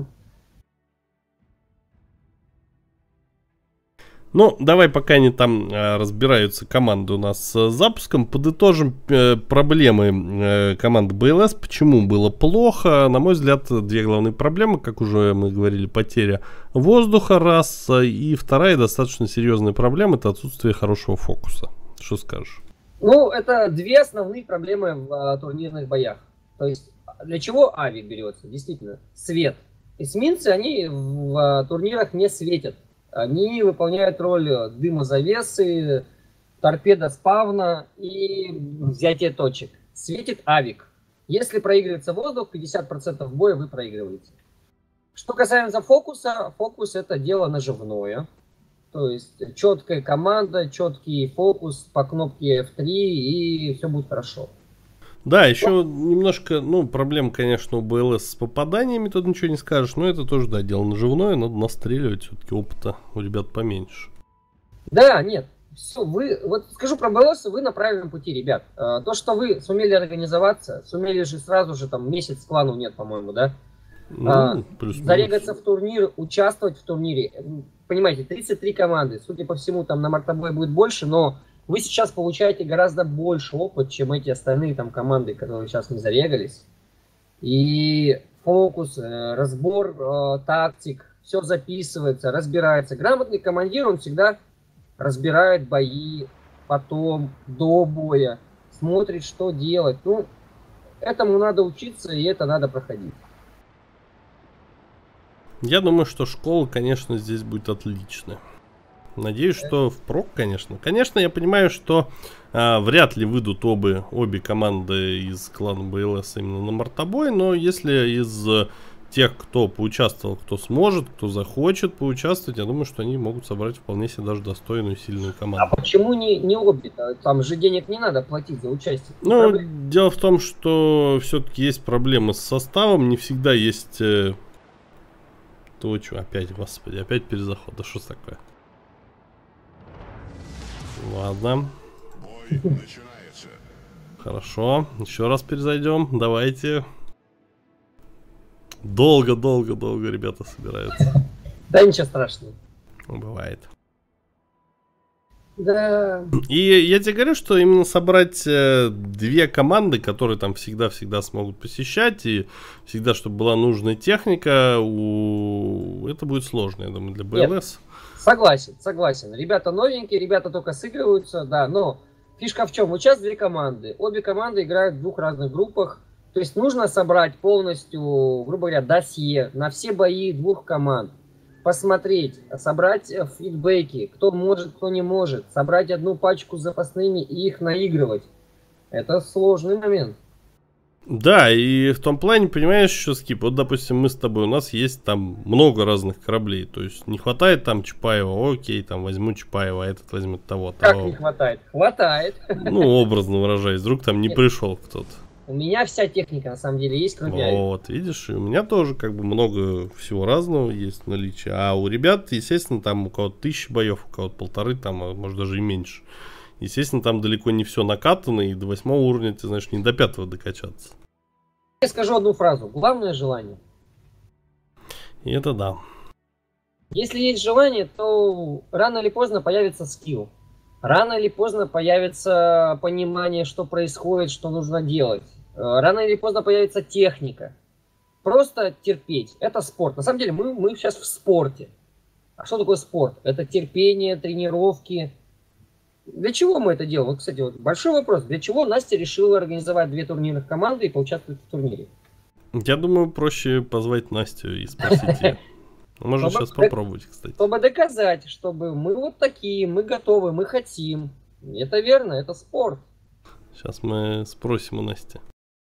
Ну, давай, пока они там э, разбираются, команды у нас с запуском, подытожим э, проблемы э, команды би эл эс, почему было плохо. На мой взгляд, две главные проблемы, как уже мы говорили, потеря воздуха, раз, и вторая достаточно серьезная проблема — это отсутствие хорошего фокуса. Что скажешь? Ну, это две основные проблемы в а, турнирных боях. То есть, для чего авик берется? Действительно, свет. Эсминцы, они в а, турнирах не светят. Они выполняют роль дымозавесы, торпеда спавна и взятие точек. Светит авик. Если проигрывается воздух, пятьдесят процентов боя вы проигрываете. Что касается фокуса, фокус — это дело наживное. То есть четкая команда, четкий фокус по кнопке эф три, и все будет хорошо. Да, еще ну, немножко, ну, проблем, конечно, у би эл эс с попаданиями, тут ничего не скажешь, но это тоже, да, дело наживное, надо настреливать, все-таки опыта у ребят поменьше. Да, нет, все, вы, вот скажу про би эл эс, вы на правильном пути, ребят. То, что вы сумели организоваться, сумели же сразу же, там, месяц кланов нет, по-моему, да? Ну, а, зарегаться в турнир, участвовать в турнире. Понимаете, тридцать три команды, судя по всему, там на мартобой будет больше, но вы сейчас получаете гораздо больше опыта, чем эти остальные там команды, которые сейчас не зарегались. И фокус, разбор тактик, все записывается, разбирается. Грамотный командир, он всегда разбирает бои, потом, до боя, смотрит, что делать. Ну, этому надо учиться, и это надо проходить. Я думаю, что школа, конечно, здесь будет отличная. Надеюсь, что впрок, конечно. Конечно, я понимаю, что а, вряд ли выйдут обе, обе команды из клана би эл эс именно на мартобой, но если из тех, кто поучаствовал, кто сможет, кто захочет поучаствовать, я думаю, что они могут собрать вполне себе даже достойную, сильную команду. А почему не, не обе-то? Там же денег не надо платить за участие. Ну, проблем. Дело в том, что все-таки есть проблемы с составом, не всегда есть... Э, то, что опять, господи, опять перезаход, да что такое? Ладно. Бой начинается. Хорошо. Еще раз перезайдем. Давайте. Долго-долго-долго ребята собираются. Да ничего страшного. Бывает. Да. И я тебе говорю, что именно собрать э, две команды, которые там всегда-всегда смогут посещать, и всегда, чтобы была нужная техника, у... это будет сложно, я думаю, для би эл эс. Нет. Согласен, согласен. Ребята новенькие, ребята только сыгрываются, да, но фишка в чем? Вот сейчас две команды. Обе команды играют в двух разных группах. То есть нужно собрать полностью, грубо говоря, досье на все бои двух команд. Посмотреть, собрать фидбэки, кто может, кто не может. Собрать одну пачку с запасными и их наигрывать. Это сложный момент. Да, и в том плане, понимаешь, что, Скип, вот, допустим, мы с тобой, у нас есть там много разных кораблей, то есть не хватает там Чапаева, окей, там возьму Чапаева, а этот возьмет того, того. Как не хватает? Хватает. Ну, образно выражаясь, вдруг там не Нет. пришел кто-то. У меня вся техника, на самом деле, есть, кроме авик. Вот, видишь, и у меня тоже как бы много всего разного есть в наличии, а у ребят, естественно, там у кого-то тысячи боев, у кого-то полторы, там, а может даже и меньше. Естественно, там далеко не все накатано, и до восьмого уровня, ты знаешь, не до пятого докачаться. Я скажу одну фразу. Главное желание. И это да. Если есть желание, то рано или поздно появится скилл. Рано или поздно появится понимание, что происходит, что нужно делать. Рано или поздно появится техника. Просто терпеть. Это спорт. На самом деле мы, мы сейчас в спорте. А что такое спорт? Это терпение, тренировки. Для чего мы это делаем? Вот, кстати, вот большой вопрос. Для чего Настя решила организовать две турнирных команды и поучаствовать в турнире? Я думаю, проще позвать Настю и спросить ее. Можно сейчас попробовать, кстати. Чтобы доказать, чтобы мы вот такие, мы готовы, мы хотим. Это верно, это спорт. Сейчас мы спросим у Насти.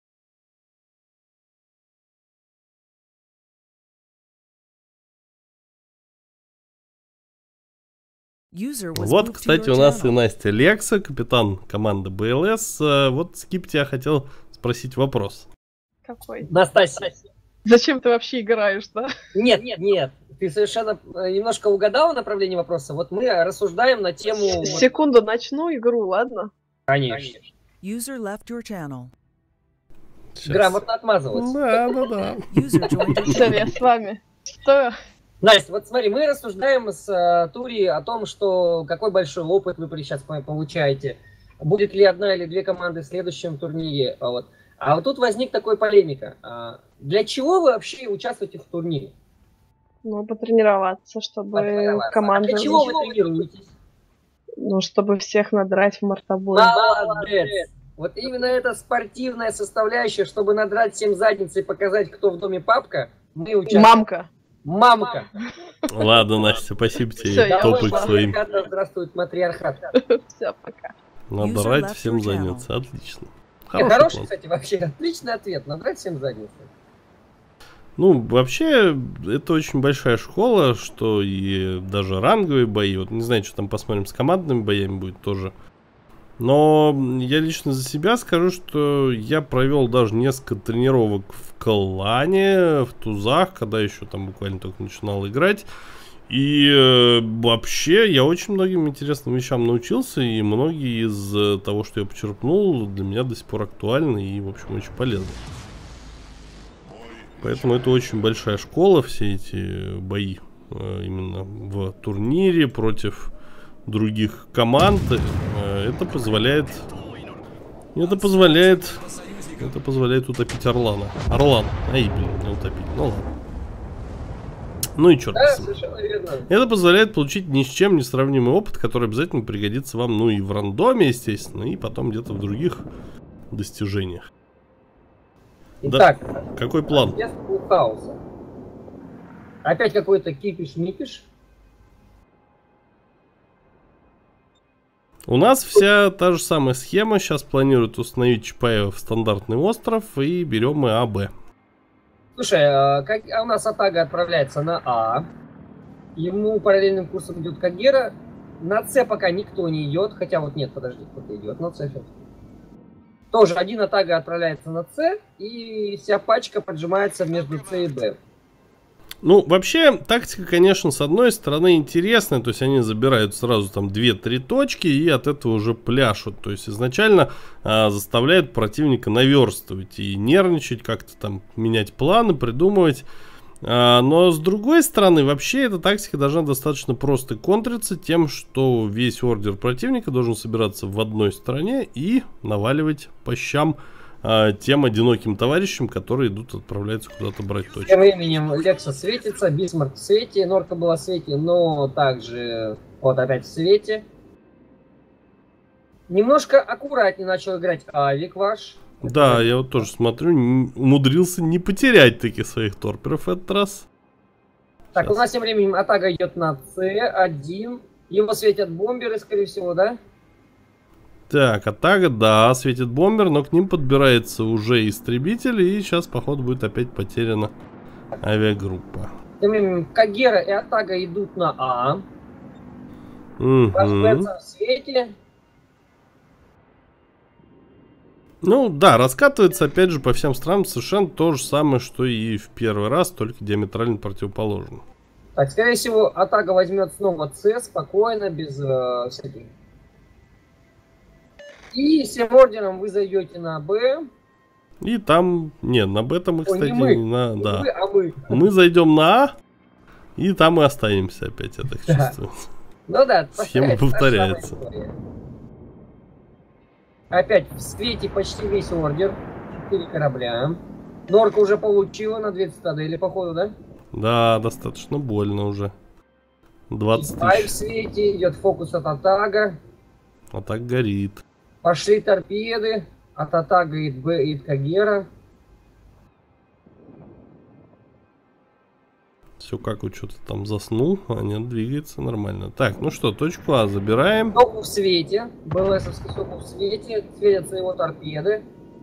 Вот, кстати, у нас и Настя Лекса, капитан команды бэ эл эс. Вот, Скип, тебя хотел спросить вопрос. Какой? Настасья. Зачем ты вообще играешь, да? Нет, нет, нет. Ты совершенно немножко угадала направление вопроса. Вот мы рассуждаем на тему... Секунду, начну игру, ладно? Конечно. User left your channel. Сейчас. Грамотно отмазываться. Да, да, да. User joined your Все, channel. я с вами. Что? Настя, вот смотри, мы рассуждаем с uh, Тури о том, что какой большой опыт вы сейчас получаете. Будет ли одна или две команды в следующем турнире. Вот. А вот тут возник такой полемика. А для чего вы вообще участвуете в турнире? Ну, потренироваться, чтобы Потренироваться. команда... А для чего вы тренируетесь? Ну, чтобы всех надрать в мортобой. Молодец! Вот именно эта спортивная составляющая, чтобы надрать всем задницы и показать, кто в доме папка, мы участвуем. Мамка. Мамка! Ладно, Настя, спасибо тебе. Всё, я Топай к ушла. своим. Здравствует матриархат. Все, пока. Надрать всем задницы. Отлично. Хороший, Хороший план. кстати, вообще отличный ответ. Надрать всем задницы. Ну, вообще, это очень большая школа, что и даже ранговые бои, вот не знаю, что там посмотрим с командными боями будет тоже. Но я лично за себя скажу, что я провел даже несколько тренировок в клане, в тузах, когда еще там буквально только начинал играть. И э, вообще я очень многим интересным вещам научился, и многие из того, что я почерпнул, для меня до сих пор актуальны и, в общем, очень полезны. Поэтому это очень большая школа, все эти бои э, именно в турнире против других команд. Э, это позволяет, это позволяет, это позволяет утопить Орлана. Орлан, ай, блин, не утопить, ну ладно. Ну и черт Да, с ним. совершенно верно. Это позволяет получить ни с чем не сравнимый опыт, который обязательно пригодится вам, ну и в рандоме, естественно, и потом где-то в других достижениях. Итак, Да. Какой план? без хаоса. Опять какой-то кипиш-мипиш. У нас вся та же самая схема. Сейчас планируют установить Чапаева в стандартный остров, и берем мы АБ. Слушай, а, как, а у нас Атага отправляется на А. Ему параллельным курсом идет Кагера. На С пока никто не идет. Хотя вот нет, подожди, кто-то идет. На С все. Тоже один Атага отправляется на С. И вся пачка поджимается между С и Б. Ну, вообще, тактика, конечно, с одной стороны интересная, то есть они забирают сразу там две-три точки и от этого уже пляшут. То есть изначально а, заставляют противника наверстывать и нервничать, как-то там менять планы, придумывать. А, но с другой стороны, вообще эта тактика должна достаточно просто контриться тем, что весь ордер противника должен собираться в одной стороне и наваливать по щам тем одиноким товарищам, которые идут, отправляются куда-то брать точку. Тем временем Лекса светится, Бисмарк в свете, Норка была в свете, но также вот опять в свете. Немножко аккуратнее начал играть Авик ваш. Да, я вот тоже смотрю, умудрился не потерять таких своих торперов в этот раз. Так, Сейчас. у нас тем временем Атага идет на С один. Его светят бомберы, скорее всего, да? Так, Атага, да, светит бомбер, но к ним подбирается уже истребитель, и сейчас, походу, будет опять потеряна авиагруппа. Тем временем Кагера и Атага идут на А. Угу. Ваш в свете. Ну, да, раскатывается, опять же, по всем странам совершенно то же самое, что и в первый раз, только диаметрально противоположно. Так, скорее всего, Атага возьмет снова С, спокойно, без э, всяких. И всем ордером вы зайдете на Б. И там, не, на Б мы, кстати, Ой, не мы. не на, Не да. вы, а мы. Мы зайдем на А, и там и останемся опять, я так Да. чувствую. Ну да, Схема повторяется. Опять в свете почти весь ордер. Четыре корабля. Норка уже получила на две цитадели, походу, да? Да, достаточно больно уже. двадцать Ай в тысяч. свете, идет фокус от Атага. А так горит. Пошли торпеды. От Атага и Б и Кагера. Все как у что-то там заснул, а нет, двигается нормально. Так, ну что, точку А забираем. Соку в свете. БЛСовский соку в свете. Светятся его торпеды.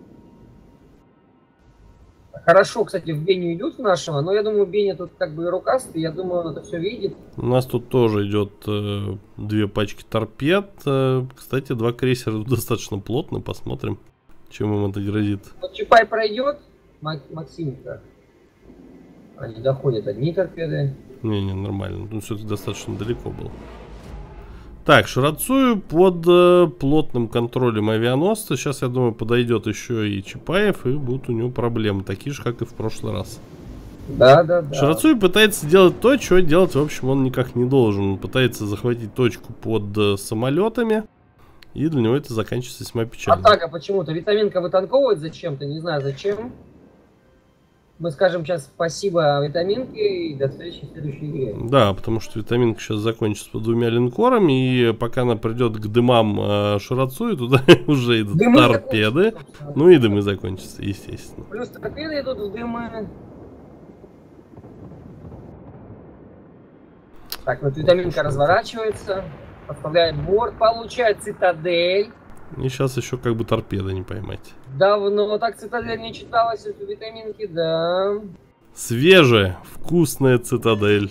Хорошо, кстати, в Беню идут нашего, но я думаю, Беня тут как бы и рукастый, я думаю, он это все видит. У нас тут тоже идет э, две пачки торпед. Э, кстати, два крейсера достаточно плотно, посмотрим, чем им это грозит. Вот Чапай пройдет, Мак Максимка. Они доходят одни торпеды. Не-не, нормально. Ну, все-таки достаточно далеко было. Так, Ширацую под э, плотным контролем авианосца. Сейчас, я думаю, подойдет еще и Чапаев, и будут у него проблемы, такие же, как и в прошлый раз. Да, да, да. Ширацую пытается делать то, что делать, в общем, он никак не должен. Он пытается захватить точку под э, самолетами, и для него это заканчивается весьма печально. Атака почему-то. Витаминка вытанковывает зачем-то, не знаю зачем. Мы скажем сейчас спасибо Витаминке и до встречи в следующей игре. Да, потому что Витаминка сейчас закончится под двумя линкорами, и пока она придет к дымам э, Ширацую, туда уже идут Дымы торпеды. закончатся, Ну и дымы закончатся, естественно. Плюс торпеды идут в дымы. Так, вот Витаминка разворачивается, подставляет борт, получает цитадель. И сейчас еще как бы торпеды не поймать. Давно так цитадель не читалась у Витаминки, да. Свежая, вкусная цитадель.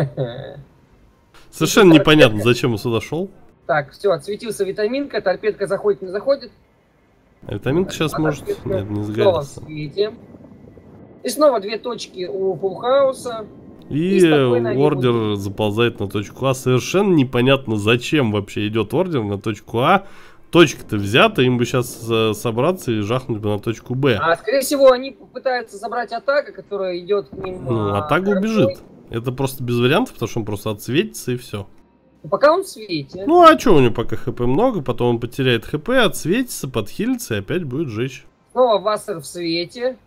Совершенно непонятно, зачем он сюда шел. Так, все, отсветился Витаминка, торпедка заходит, не заходит. А Витаминка сейчас А может торпедка нет, не снова в загореться. свете. И снова две точки у Фулхауса. И И спокойно они ордер будут. заползает на точку А. Совершенно непонятно, зачем вообще идет ордер на точку А. Точка-то взята, им бы сейчас э, собраться и жахнуть бы на точку Б. А скорее всего они попытаются забрать Атака, которая идет к ним. Ну, а, Атага кормой. убежит. Это просто без вариантов, потому что он просто отсветится и все. Ну, пока он в свете. Ну а что, у него пока хп много, потом он потеряет хп, отсветится, подхилится и опять будет жечь. Снова Вассер в свете.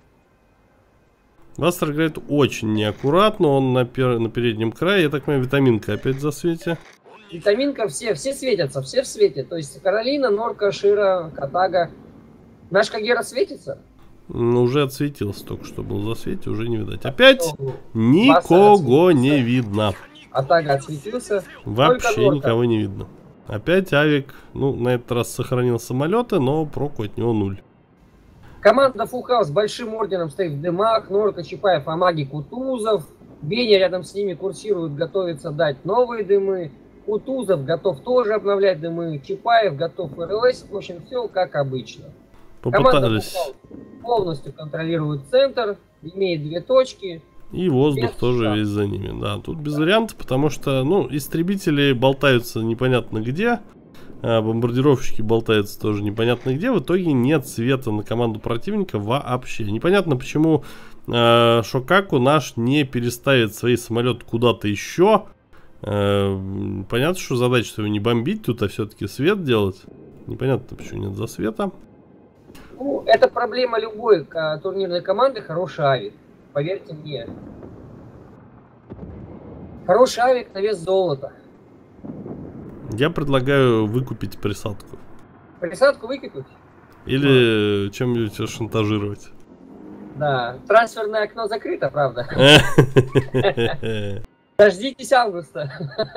Вассер играет очень неаккуратно, он на, пер... на переднем крае, я так понимаю, Витаминка опять в засвете. Витаминка, все, все светятся, все в свете. То есть Каролина, Норка, Шира, Катага. Наш Кагера светится? Ну, уже отсветился только что, был в засвете, уже не видать. Опять Ну, никого отсветился. не видно. Атага отсветился. Вообще Норка. никого не видно. Опять авик, ну, на этот раз сохранил самолеты, но проку от него нуль. Команда Фулхаус с большим орденом стоит в дымах. Норка, Чапаев, Амаги, Кутузов. Беня рядом с ними курсирует, готовится дать новые дымы. Кутузов готов тоже обновлять дымы. Чапаев готов РЛС. В общем, все как обычно. Команда Попытались. Фулхаус полностью контролирует центр. Имеет две точки. И воздух Без тоже шансов. весь за ними. Да, тут без вариантов, потому что, ну, истребители болтаются непонятно где. А бомбардировщики болтаются тоже непонятно где. В итоге нет света на команду противника вообще. Непонятно, почему э, Шокаку наш не переставит свои самолеты куда-то еще. Э, понятно, что задача его не бомбить тут, а все-таки свет делать. Непонятно, почему нет засвета. Ну, это проблема любой ка- турнирной команды. Хороший авик. Поверьте мне. Хороший авик на вес золота. Я предлагаю выкупить присадку. Присадку выкипать? Или чем-нибудь её шантажировать. Да. Трансферное окно закрыто, правда. Дождитесь августа.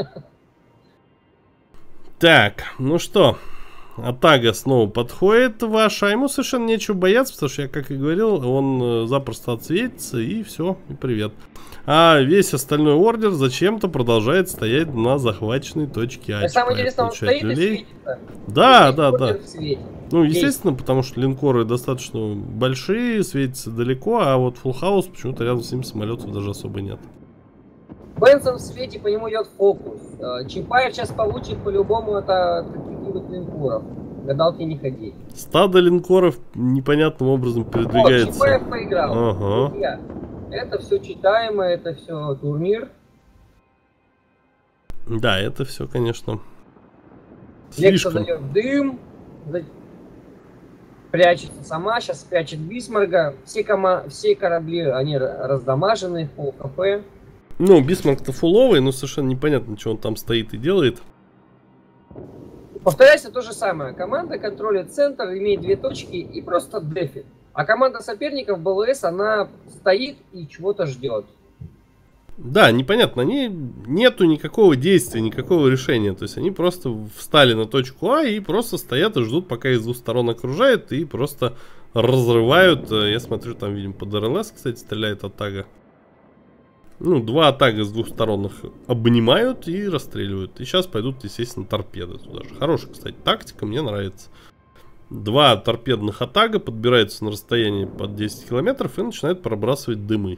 Так, ну что, Атага снова подходит ваша, а ему совершенно нечего бояться, потому что я, как и говорил, он э, запросто отсветится, и все, и привет. А весь остальной ордер зачем-то продолжает стоять на захваченной точке А. А самое интересное, он Получает стоит и люлей. светится. Да, Весь да, ордер да. в свете. Ну, Есть. естественно, потому что линкоры достаточно большие, светятся далеко, а вот фулхаус почему-то рядом с ним самолетов даже особо нет. Бенсон в свете, по нему идет фокус. Э, Чапаев сейчас получит по-любому от от каких-нибудь линкоров. Гадалки не ходи. Стадо линкоров непонятным образом Вот, передвигается. Чапаев поиграл. Ага. Друзья, это все читаемо, это все турнир. Да, это все, конечно, Лекса слишком. дает дым, за- прячется сама, сейчас спрячет Бисмарга. Все, кома... все корабли, они ра- раздамажены, пол ХП. Ну, Бисмарк-то фуловый, но совершенно непонятно, что он там стоит и делает. Повторяется то же самое. Команда контролит центр, имеет две точки и просто дефит. А команда соперников БЛС, она стоит и чего-то ждет. Да, непонятно, они нету никакого действия, никакого решения. То есть они просто встали на точку А и просто стоят и ждут, пока из двух сторон окружает, и просто разрывают. Я смотрю, там, видим, под РЛС, кстати, стреляет Атага. Ну, два Атага с двух сторон их обнимают и расстреливают. И сейчас пойдут, естественно, торпеды туда же. Хорошая, кстати, тактика, мне нравится. Два торпедных Атага подбираются на расстоянии под десять километров и начинают пробрасывать дымы.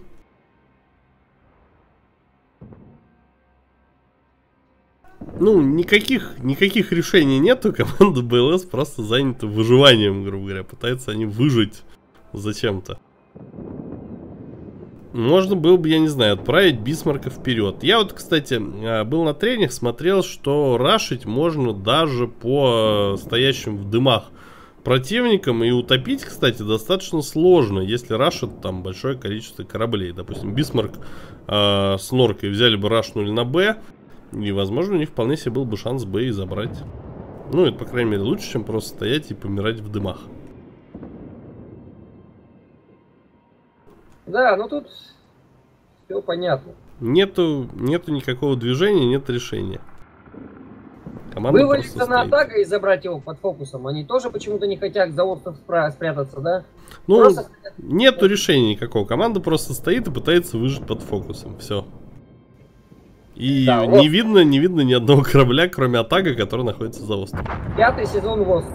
Ну, никаких, никаких решений нету, команда БЛС просто занята выживанием, грубо говоря. Пытаются они выжить зачем-то. Можно было бы, я не знаю, отправить Бисмарка вперед. Я вот, кстати, был на тренингах, смотрел, что рашить можно даже по стоящим в дымах противникам. И утопить, кстати, достаточно сложно, если рашат там большое количество кораблей. Допустим, Бисмарк э, с Норкой взяли бы, рашнули на Б. И, возможно, у них вполне себе был бы шанс Б и забрать. Ну, это, по крайней мере, лучше, чем просто стоять и помирать в дымах. Да, ну тут все понятно. Нету, нету никакого движения, нет решения. Команда Вывалиться просто на стоит. Атага и забрать его под фокусом. Они тоже почему-то не хотят за остров спра- спрятаться, да? Ну, Просто- нету решения никакого. Команда просто стоит и пытается выжить под фокусом. Все. И Да, не вот. видно, не видно ни одного корабля, кроме Атага, который находится за островом. Пятый сезон ВОС.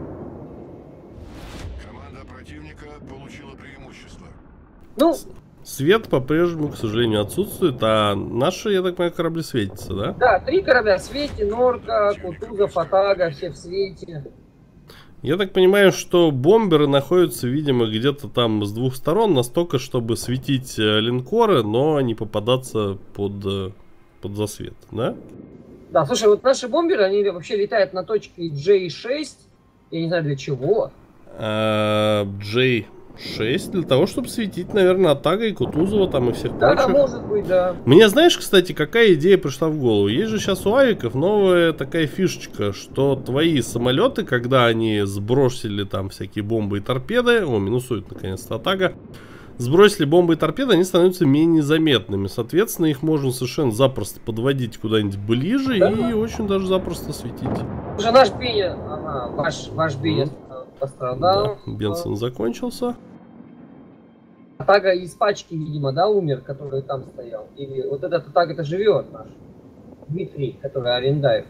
Команда противника получила преимущество. Ну, Свет по-прежнему, к сожалению, отсутствует, а наши, я так понимаю, корабли светятся, да? да, три корабля в свете, Норка, Кутузов, Атага, все в свете. Я так понимаю, что бомберы находятся, видимо, где-то там с двух сторон, настолько, чтобы светить э, линкоры, но не попадаться под, э, под засвет, да? Да, слушай, вот наши бомберы, они вообще летают на точке джей шесть. Я не знаю для чего. А, джей шесть для того, чтобы светить, наверное, Атага и Кутузова там и всех Да, да, прочих. может быть, да. Мне, знаешь, кстати, какая идея пришла в голову? Есть же сейчас у авиков новая такая фишечка, что твои самолеты, когда они сбросили там всякие бомбы и торпеды, о, минусует наконец-то Атага, сбросили бомбы и торпеды, они становятся менее заметными. Соответственно, их можно совершенно запросто подводить куда-нибудь ближе Да. и очень даже запросто светить. Уже наш Беня, ага, ваш, ваш Беня пострадал. Да, Бенсон закончился. Атага из пачки, видимо, да, умер, который там стоял. Или вот этот Атага-то живет наш. Дмитрий, который Арендаев.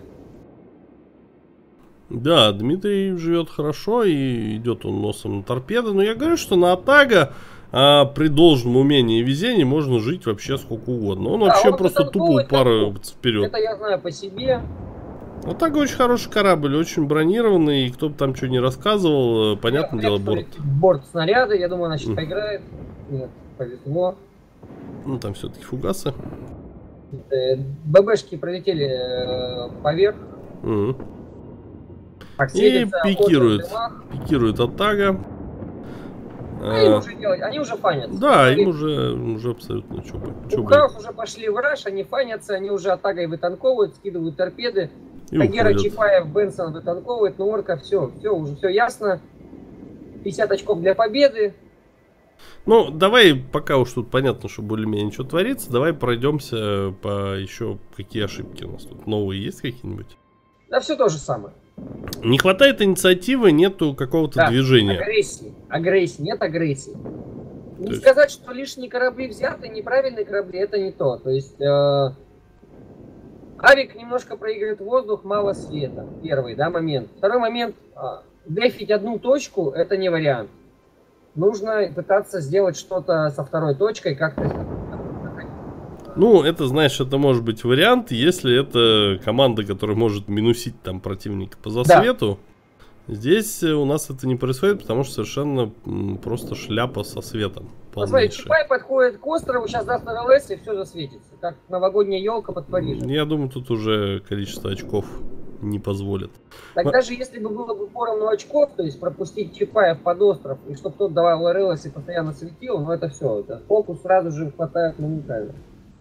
Да, Дмитрий живет хорошо и идет он носом на торпеды. Но я говорю, что на Атага а, при должном умении и везении можно жить вообще сколько угодно. Он Да, вообще он просто танковый, тупо упарывается вперед. Это я знаю по себе. Атага очень хороший корабль, очень бронированный. И кто бы там что ни рассказывал, понятное Я- дело, я- борт. Борт снаряда, я думаю, она сейчас Мгм. поиграет. Нет, повезло. Ну там все-таки фугасы. Э, ББшки пролетели э, поверх. Мгм. Так, И светятся пикирует. в дымах. Пикирует Атага. Они А, уже делают, они уже фанятся. да, им Они- уже, уже абсолютно что бы. чё У бы. Хаус уже пошли в раш, они фанятся, они уже Атагой вытанковывают, скидывают торпеды. И Тагера, уходят. Чапаев, Бенсон вытанковывает, но Орка, все, все, уже все ясно. пятьдесят очков для победы. Ну, давай, пока уж тут понятно, что более-менее что творится, давай пройдемся по еще, какие ошибки у нас тут новые есть какие-нибудь. Да все то же самое. Не хватает инициативы, нету какого-то Да, движения. Агрессии, агрессии, нет агрессии. Не есть- сказать, что лишние корабли взяты, неправильные корабли, это не то. То есть э, авик немножко проигрывает воздух, мало света. Первый, да, момент. Второй момент, а, дефить одну точку, это не вариант. Нужно пытаться сделать что-то со второй точкой, как-то. Ну, это, знаешь, это может быть вариант, если это команда, которая может минусить там противника по засвету. Здесь у нас это не происходит, потому что совершенно м, просто шляпа со светом. Вот смотри, полнейшая. Чапай подходит к острову, сейчас даст на РЛС и все засветится. Как новогодняя елка под Парижем. Я думаю, тут уже количество очков не позволит. Так Но- даже если бы было бы поровну очков, то есть пропустить Чапаев под остров, и чтобы тот давал РЛС и постоянно светил, ну это все, это фокус сразу же хватает моментально.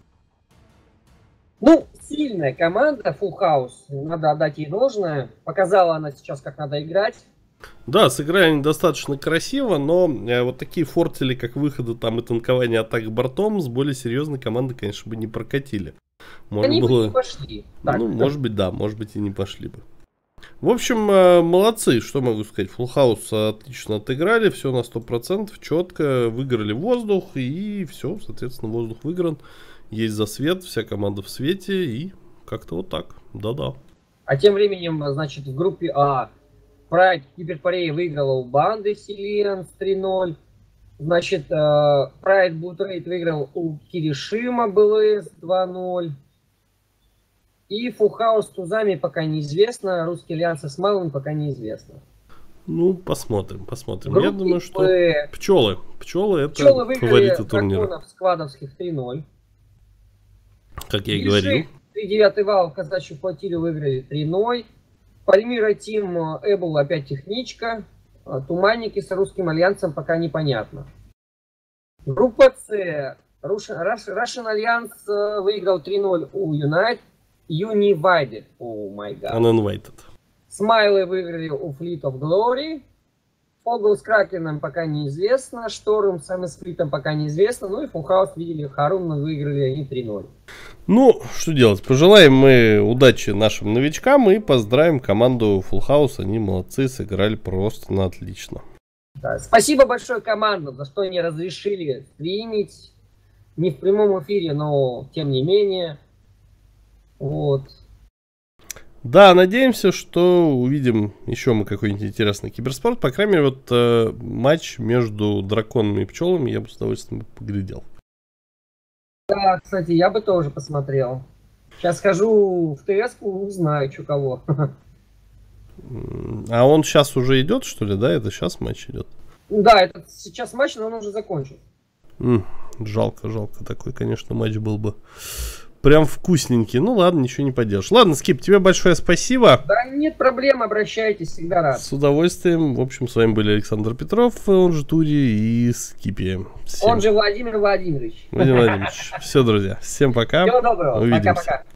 Ну, сильная команда, Full House, надо отдать ей должное. Показала она сейчас, как надо играть. Да, сыграли они достаточно красиво, но э, вот такие фортели, как выходы там и танкование атак бортом, с более серьезной командой, конечно, бы не прокатили. Можно Они бы было... не пошли. Так, Ну, может быть, да, может быть и не пошли бы. В общем, э, молодцы, что могу сказать. Full House отлично отыграли, все на сто процентов, четко, выиграли воздух, и все, соответственно, воздух выигран. Есть засвет, вся команда в свете, и как-то вот так, да-да. А тем временем, значит, в группе А Pride Гиперпорея выиграла у банды Силенс три ноль. Значит, э, Pride Blue Trade выиграл у Киришима БЛС два ноль. И Full House Тузами пока неизвестно. Русский Альянс с Малым пока неизвестно. Ну, посмотрим, посмотрим. В Я группе думаю, что Б пчелы, пчелы это Пчелы выиграли фавориты турнира, драконов сквадовских три ноль. как я и говорил. три девятый вал в казачью флотилию выиграли три ноль. Пальмира Тим Эбл опять техничка. А Туманники с Русским Альянсом пока непонятно. Группа С. Russian Альянс выиграл три ноль у Unite. United. О май гад. Uninvited. Смайлы выиграли у Fleet of Glory. Фогл с Кракеном пока неизвестно. Шторм с эм эс Флитом пока неизвестно. Ну и Full House видели Харун, выиграли они три ноль. Ну, что делать? Пожелаем мы удачи нашим новичкам и поздравим команду Full House. Они молодцы, сыграли просто на отлично. Да, спасибо большое командам, за что они разрешили стримить. Не в прямом эфире, но тем не менее. Вот. Да, надеемся, что увидим еще мы какой-нибудь интересный киберспорт. По крайней мере, вот э, матч между драконами и пчелами я бы с удовольствием поглядел. Да, кстати, я бы тоже посмотрел. Сейчас схожу в ТС-ку, узнаю, что кого. М, А он сейчас уже идет, что ли, да? Это сейчас матч идет? Да, это сейчас матч, но он уже закончен. М, Жалко, жалко. Такой, конечно, матч был бы прям вкусненький. Ну ладно, ничего не поделаешь. Ладно, Скип, тебе большое спасибо. Да, нет проблем, обращайтесь, всегда рад. С удовольствием. В общем, с вами были Александр Петров, он же Тури, и Скипи. Всем- Он же Владимир Владимирович. Владимир Владимирович. Все, друзья. Всем пока. Всего доброго. Увидимся. Пока-пока.